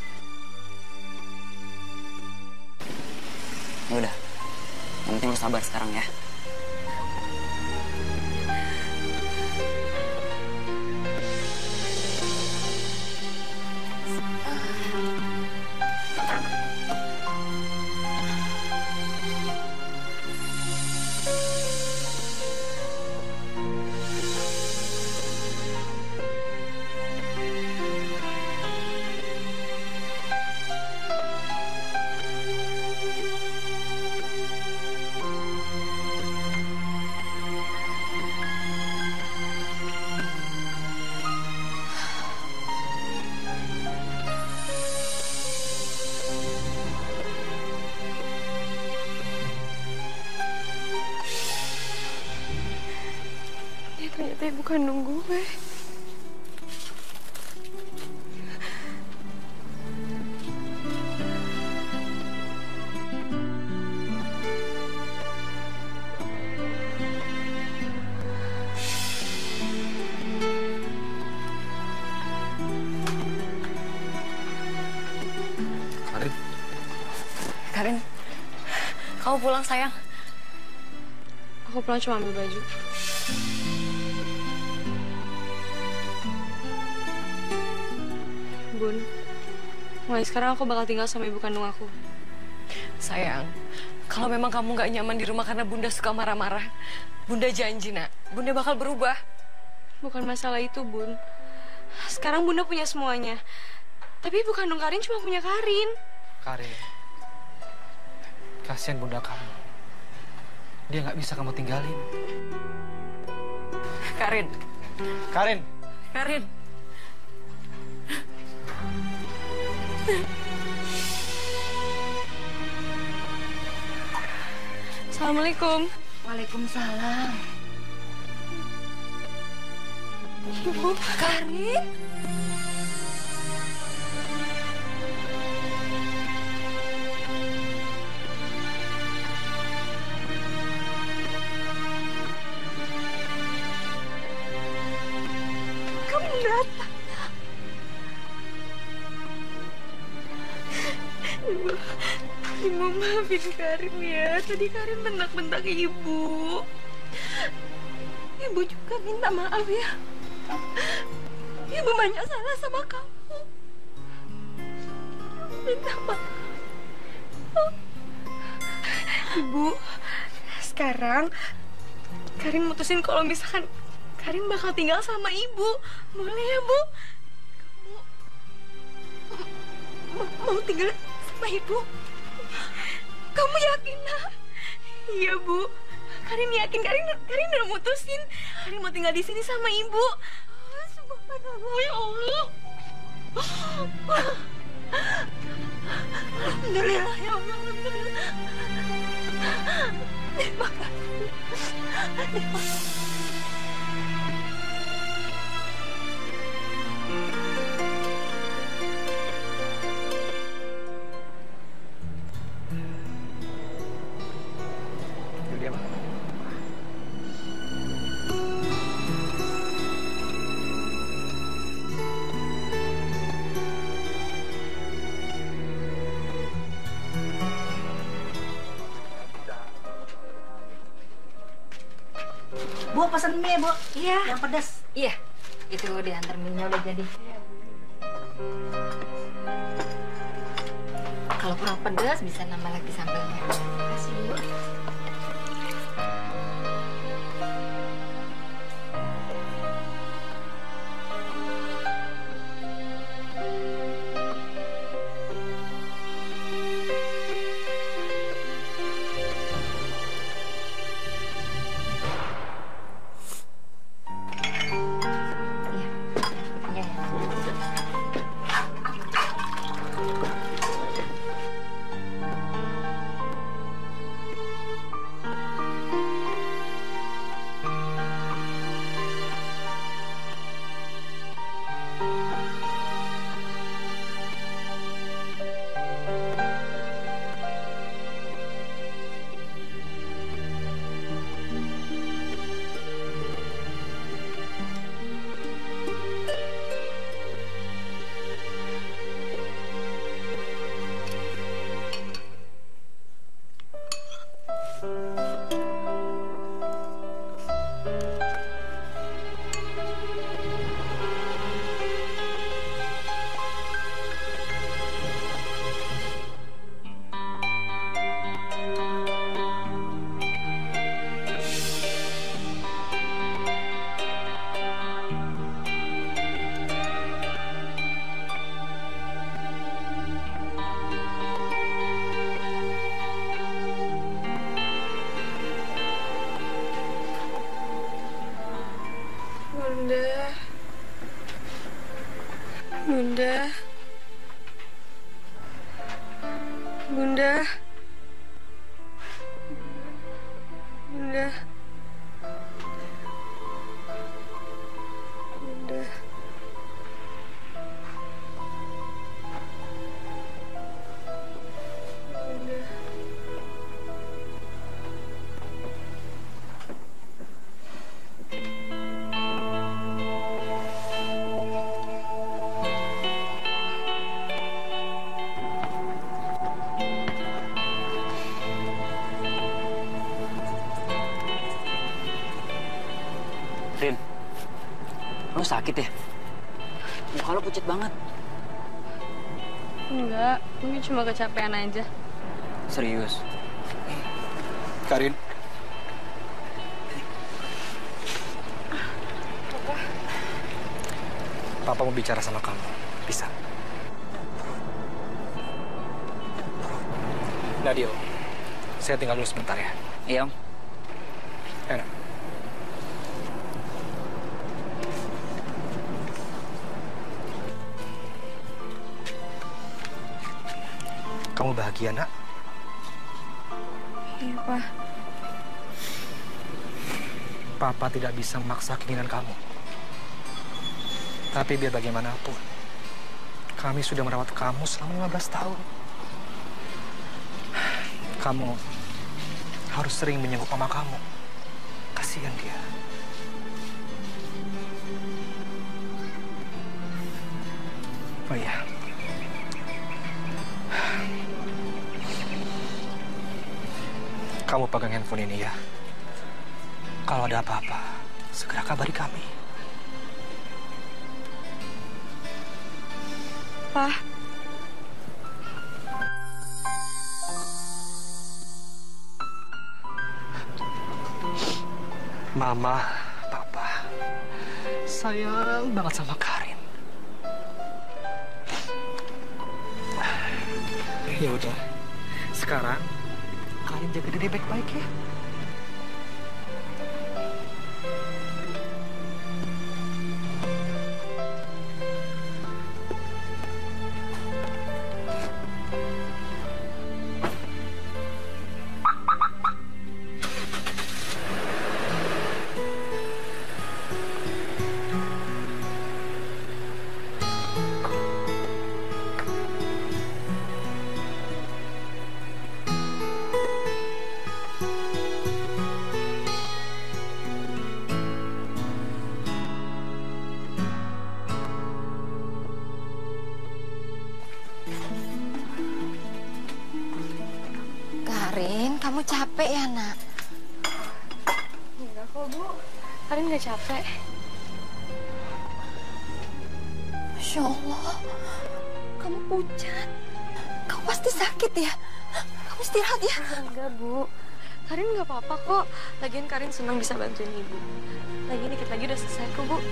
Udah, yang penting lo sabar sekarang ya. Ternyata ibu kandung gue. Karin. Karin, kamu pulang sayang. Aku pulang cuma ambil baju. Bun, mulai sekarang aku bakal tinggal sama ibu kandung aku. Sayang, kalau memang kamu nggak nyaman di rumah karena Bunda suka marah-marah, Bunda janji, nak, Bunda bakal berubah. Bukan masalah itu, Bun. Sekarang Bunda punya semuanya. Tapi ibu kandung Karin cuma punya Karin. Karin, kasihan bunda kamu. Dia nggak bisa kamu tinggalin. Karin. Karin. Karin. Assalamualaikum. Waalaikumsalam. Ibu. Karin. datang. Ibu, Ibu maafin Karim ya. Tadi Karim bentak-bentak Ibu. Ibu juga minta maaf ya. Ibu banyak salah sama kamu. Minta maaf. Ibu, sekarang Karim mutusin kalau misalkan Karim bakal tinggal sama Ibu. Boleh ya, Bu? Kamu mau tinggal sama Ibu? Kamu yakin, Nak? Iya, Bu. Karim yakin, Karim, Karim udah mutusin. Karim mau tinggal di sini sama Ibu. Oh, subhanallah, ya Allah. Alhamdulillah, ya Allah. Alhamdulillah. Terima kasih. Terima kasih. Bu, pesen mie, Bu. Iya. Yang pedas. Iya. Itu diantar mie-nya udah jadi. Kalau kurang pedas bisa nambah lagi sambalnya. Kasih, Bu. Bunda. Bunda. Bunda. Bunda. Bunda. Rin, lo sakit ya? Muka lo pucat banget. Enggak, mungkin cuma kecapean aja. Serius? Karin. Papa mau bicara sama kamu. Bisa? Nadio, saya tinggal dulu sebentar ya. Iya, Om. Enak. Kamu bahagia, Nak? Iya, Pak. Papa tidak bisa memaksa keinginan kamu. Tapi biar bagaimanapun, kami sudah merawat kamu selama lima belas tahun. Kamu harus sering menjenguk mama kamu. Kasihan dia. Oh iya. Kamu pegang handphone ini ya. Kalau ada apa-apa, segera kabari kami. Pak. Mama, Papa, sayang banget sama Karin. Ya udah, sekarang kalian jaga diri baik-baik ya. Kamu capek ya, nak? Enggak kok, Bu. Karin nggak capek. Masya Allah, kamu pucat. Kamu pasti sakit ya? Kamu istirahat ya? Enggak, Bu. Karin nggak apa-apa kok. Lagian Karin senang bisa bantuin Ibu. Lagi dikit lagi udah selesai kok, Bu.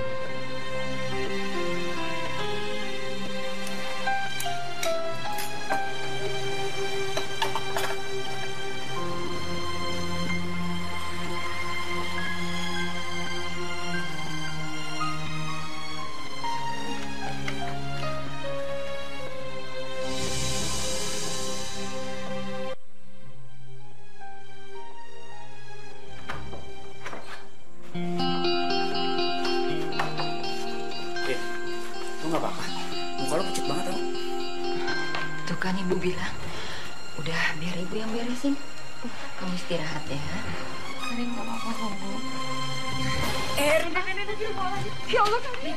Tuh kan Ibu bilang, udah biar Ibu yang beresin. Kamu istirahat ya. Karin nggak apa-apa kok, Bu. Eh, Rina, Rina, Rina, Rina, ya Allah, Karin.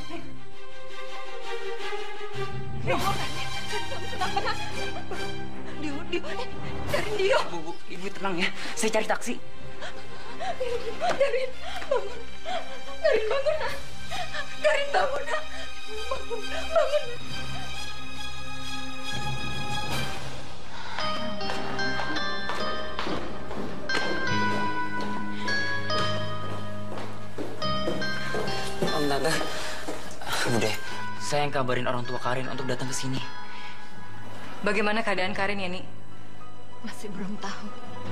Ya Allah, Karin. Kenapa? Dio, Dio, Karin, Dio. Bu, Bu, Ibu tenang ya. Saya cari taksi. Karin, bangun. Karin, bangun, nak. Karin, bangun, nak. Bangun, bangun. Om, Tante. Bude, saya yang kabarin orang tua Karin untuk datang ke sini. Bagaimana keadaan Karin ya, Ni? Masih belum tahu.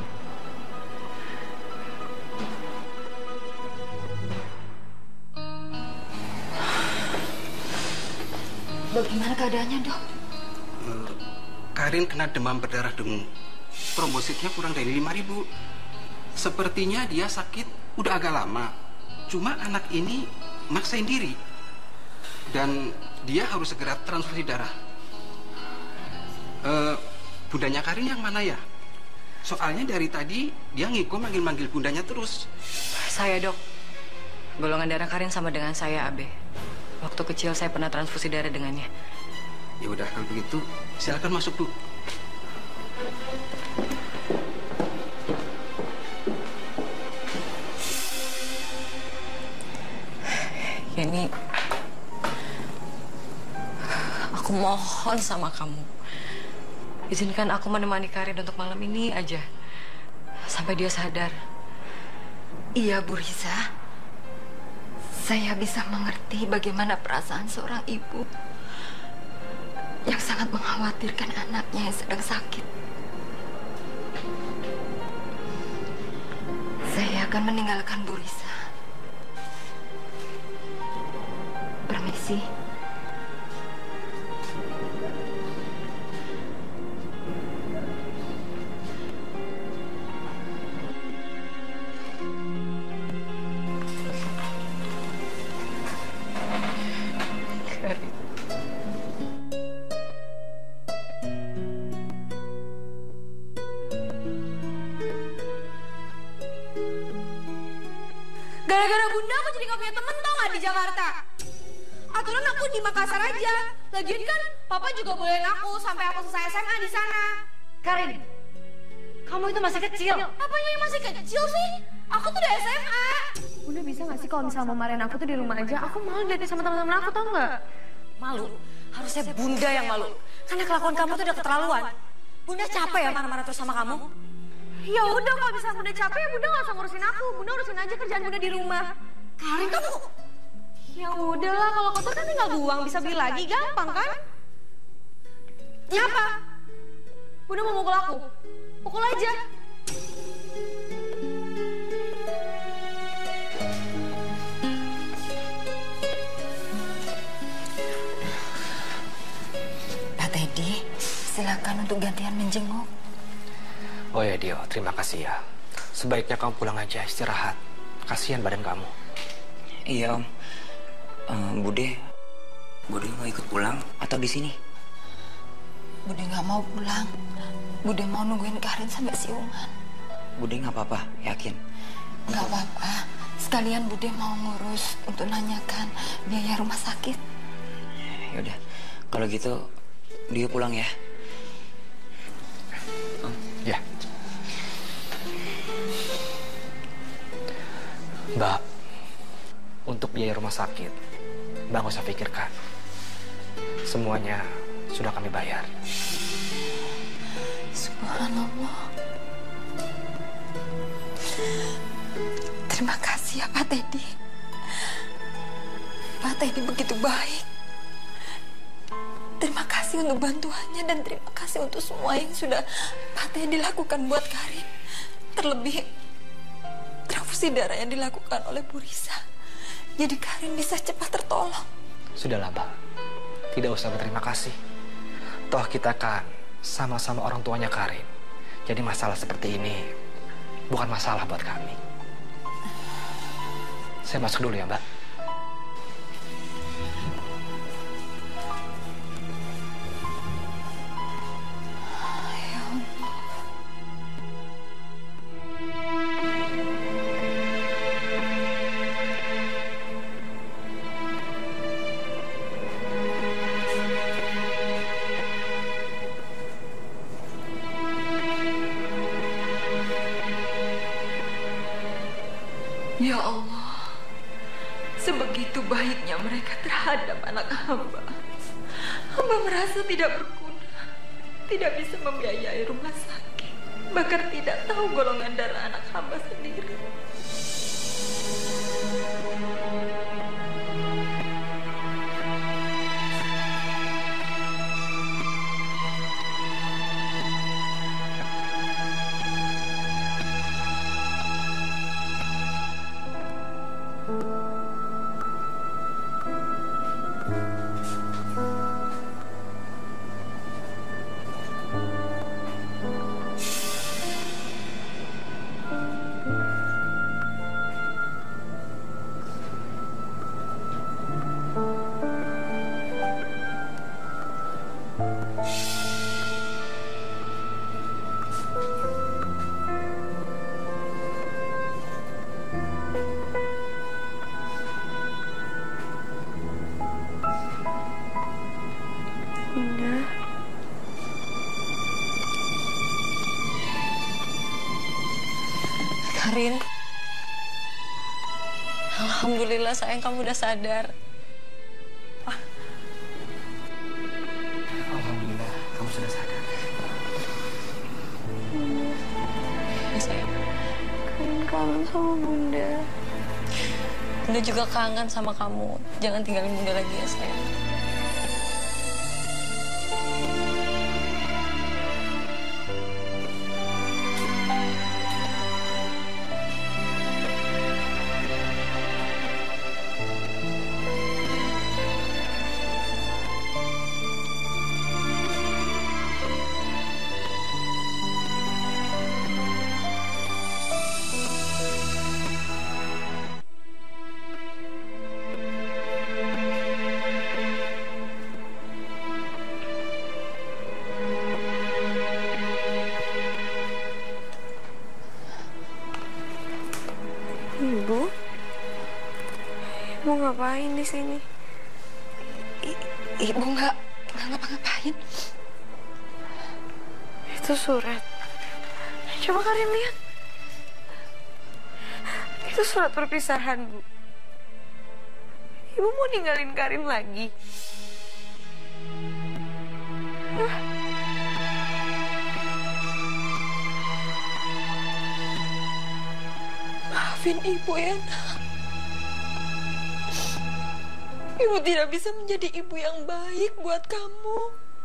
Bagaimana keadaannya, Dok? Uh, Karin kena demam berdarah dengung. Trombositnya kurang dari lima ribu. Sepertinya dia sakit udah agak lama. Cuma anak ini maksain diri. Dan dia harus segera transfusi darah. Uh, bundanya Karin yang mana ya? Soalnya dari tadi dia ngiko manggil-manggil bundanya terus. Saya, Dok. Golongan darah Karin sama dengan saya, A B. Waktu kecil saya pernah transfusi darah dengannya. Ya udah kalau begitu, silakan masuk, Bu. Ya, Ni. Aku mohon sama kamu. Izinkan aku menemani Karin untuk malam ini aja. Sampai dia sadar. Iya, Bu Riza. Saya bisa mengerti bagaimana perasaan seorang ibu yang sangat mengkhawatirkan anaknya yang sedang sakit. Saya akan meninggalkan Bu Riza. Permisi. Gara-gara bunda aku jadi gak punya temen tau gak di Jakarta. Aturan aku di Makassar aja. Lagian kan papa juga bolehin aku sampai aku selesai S M A di sana. Karin, kamu itu masih kecil. Apanya yang masih kecil sih? Aku tuh udah S M A. Bunda bisa gak sih kalau misalnya mau marahin aku tuh di rumah aja? Aku malu dilihatin sama teman-teman aku, tau nggak? Malu? Harusnya Bunda yang malu. Karena kelakuan kamu tuh udah keterlaluan. Bunda capek ya marah-marah terus sama kamu. Ya udah, kalau misalnya Bunda capek ya Bunda nggak usah ngurusin aku. Bunda urusin aja kerjaan Bunda di rumah. Karin, kamu... Ya udahlah, kalau kotor kan tinggal buang, bisa beli lagi, gampang kan? Kenapa? Bunda mau mukul aku? Pukul aja. Pak Teddy, silakan untuk gantian menjenguk. Oh ya Dio, terima kasih ya. Sebaiknya kamu pulang aja, istirahat. Kasihan badan kamu. Iya Om. Uh, Bude, Bude mau ikut pulang atau di sini? Bude nggak mau pulang. Bude mau nungguin Karin sampai siungan. Bude nggak apa-apa, yakin? Nggak apa-apa. Sekalian Bude mau ngurus untuk nanyakan biaya rumah sakit. Yaudah, kalau gitu dia pulang ya. Om. Ya. Mbak, untuk biaya rumah sakit, Mbak nggak usah pikirkan. Semuanya sudah kami bayar. Subhanallah. Terima kasih ya Pak Teddy. Pak Teddy begitu baik. Terima kasih untuk bantuannya dan terima kasih untuk semua yang sudah Pak Teddy lakukan buat Karin. Terlebih transfusi darah yang dilakukan oleh Bu Risa. Jadi Karin bisa cepat tertolong. Sudahlah, Mbak. Tidak usah berterima kasih. Toh kita kan sama-sama orang tuanya Karin. Jadi masalah seperti ini bukan masalah buat kami. Saya masuk dulu ya, Mbak. Ya Allah, sebegitu baiknya mereka terhadap anak hamba. Hamba merasa tidak berguna, tidak bisa membiayai rumah sakit, bahkan tidak tahu golongan darah anak hamba sendiri. Karin, alhamdulillah sayang kamu udah sadar. Alhamdulillah kamu sudah sadar. Ya sayang. Karin kangen sama Bunda. Bunda juga kangen sama kamu. Jangan tinggalin Bunda lagi ya sayang. Ibu, ibu ngapain di sini? I Ibu nggak nggak ngapa-ngapain. Itu surat. Coba Karin lihat. Itu surat perpisahan, Bu. Ibu mau ninggalin Karin lagi. Hah? Maafin Ibu ya, Nak. Ibu tidak bisa menjadi ibu yang baik buat kamu.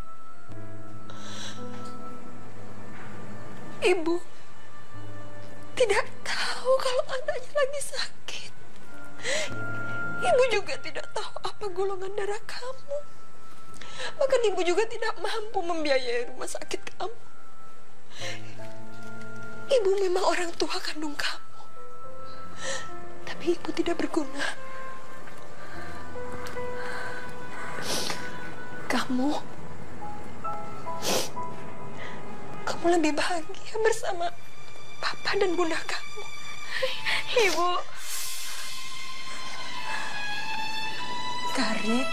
Ibu tidak tahu kalau anaknya lagi sakit. Ibu juga tidak tahu apa golongan darah kamu. Bahkan ibu juga tidak mampu membiayai rumah sakit kamu. Ibu memang orang tua kandung kamu. Tapi ibu tidak berguna. Kamu Kamu lebih bahagia bersama papa dan bunda kamu. Ibu. Karin.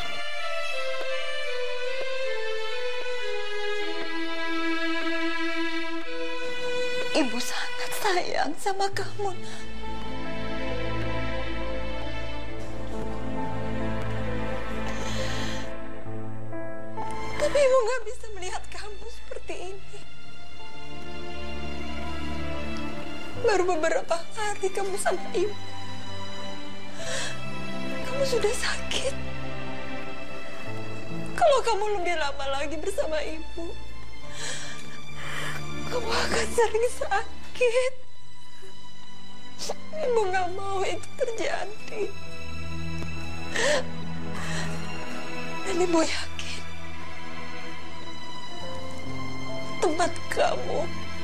Ibu sangat sayang sama kamu, Nak. Tapi ibu gak bisa melihat kamu seperti ini. Baru beberapa hari kamu sama ibu, kamu sudah sakit. Kalau kamu lebih lama lagi bersama ibu, kamu akan sering sakit. Ibu gak mau itu terjadi. Dan ibu yakin tempat kamu,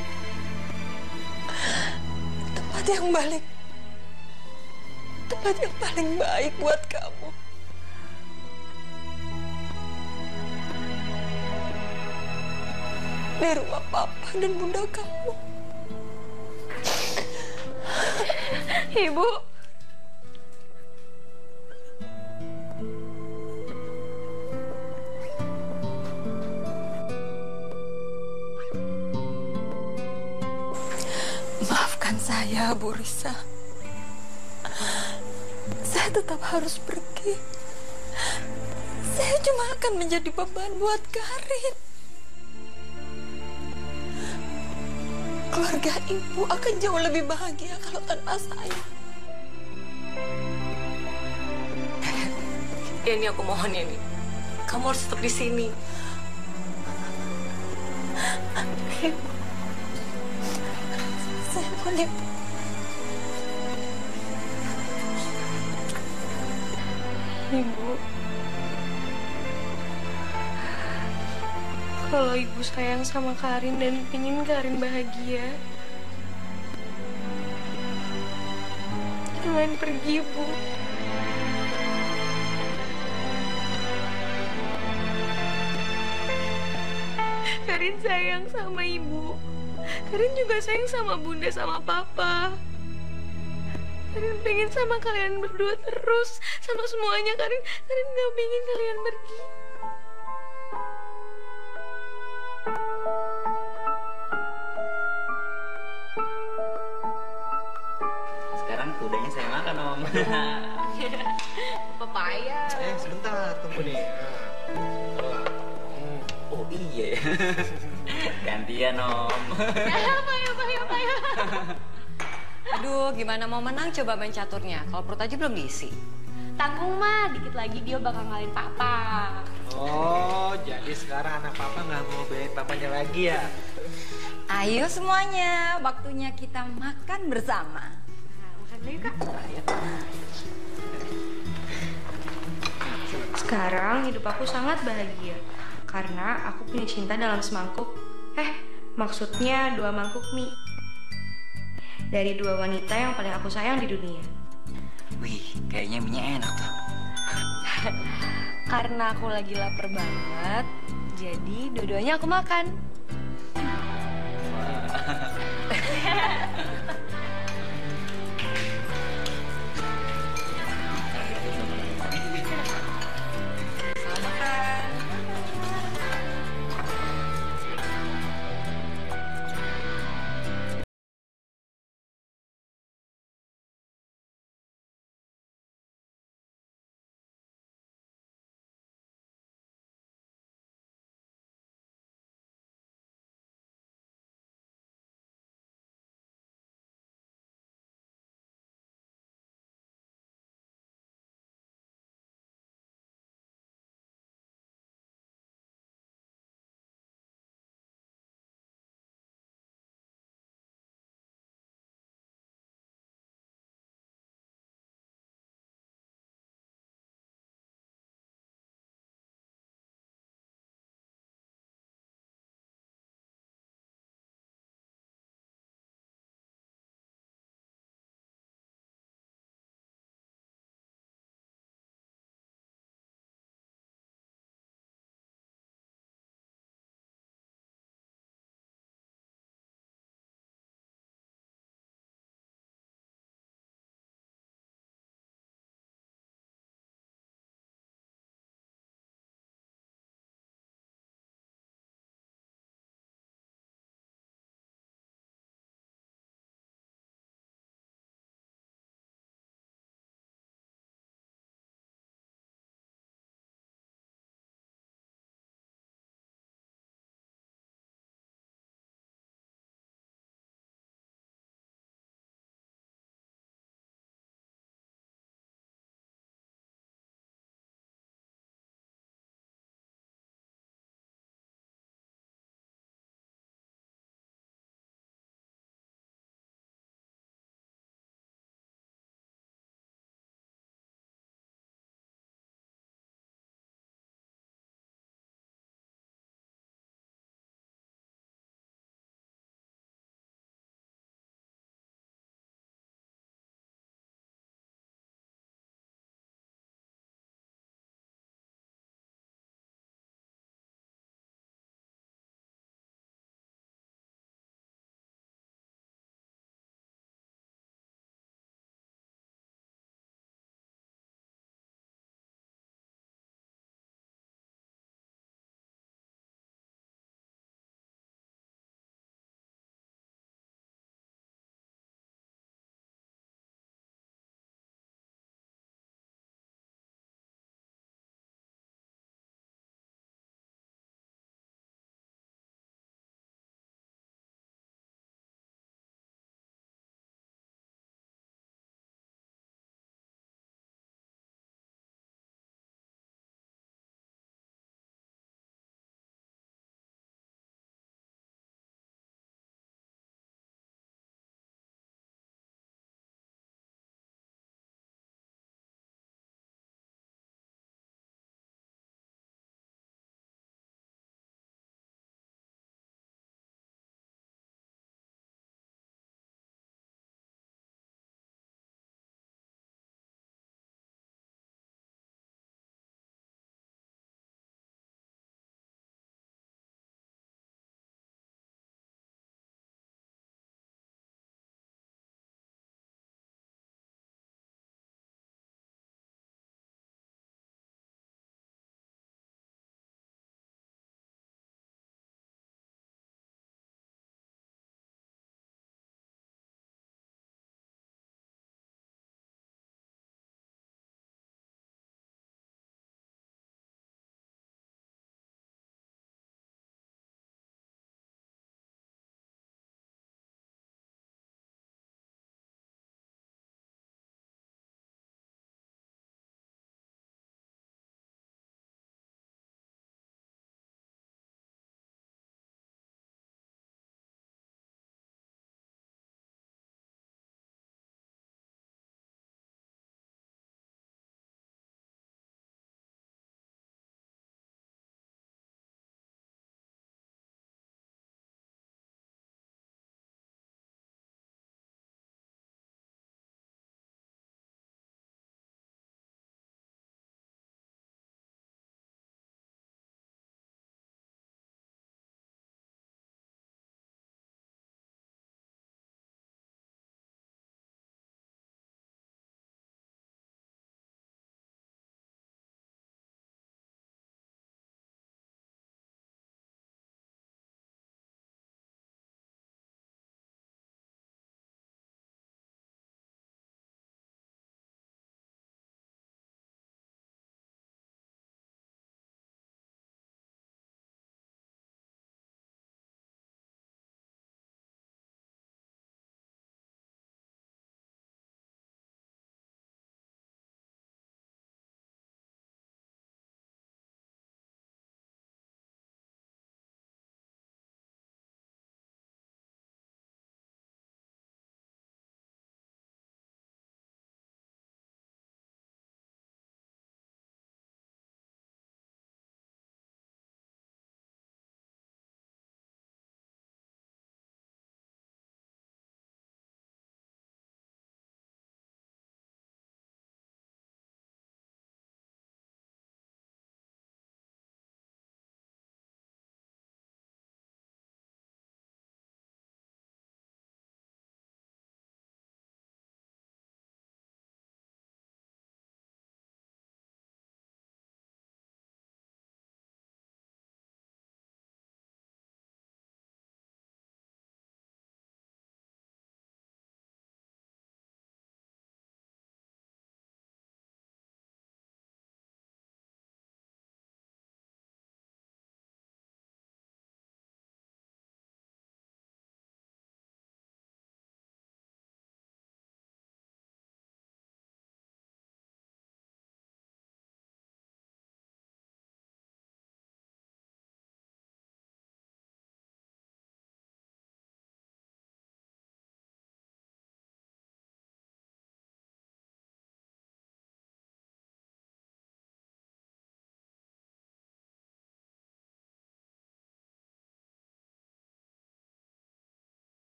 tempat yang paling, tempat yang paling baik buat kamu. Di rumah papa dan bunda kamu. Ibu. Maafkan saya, Bu Risa. Saya tetap harus pergi. Saya cuma akan menjadi beban buat Karin. Keluarga ibu akan jauh lebih bahagia kalau tanpa saya. Ya, ini aku mohon ya, nih. Kamu harus tetap di sini. Ibu. Saya mohon, Ibu. Ibu. Kalau ibu sayang sama Karin dan pingin Karin bahagia, jangan pergi, Bu. Karin sayang sama ibu. Karin juga sayang sama bunda sama papa. Karin pengen sama kalian berdua terus, sama semuanya. Karin, Karin gak pengen kalian pergi. Sekarang kudanya saya makan, Om. Papaya. Eh, sebentar, tunggu nih. Oh iya ya. Gantian, Om. Papaya, papaya, papaya. Aduh, gimana mau menang coba main caturnya? Kalau perut aja belum diisi. Tanggung mah, dikit lagi dia bakal ngalahin papa. Oh, jadi sekarang anak papa nggak mau belain papanya lagi ya? Ayo semuanya, waktunya kita makan bersama. Nah, makan dulu, Kak. Sekarang hidup aku sangat bahagia karena aku punya cinta dalam semangkuk. Eh, maksudnya dua mangkuk mie. Dari dua wanita yang paling aku sayang di dunia. Wih, kayaknya mie-nya enak tuh. Karena aku lagi lapar banget, jadi dua-duanya aku makan.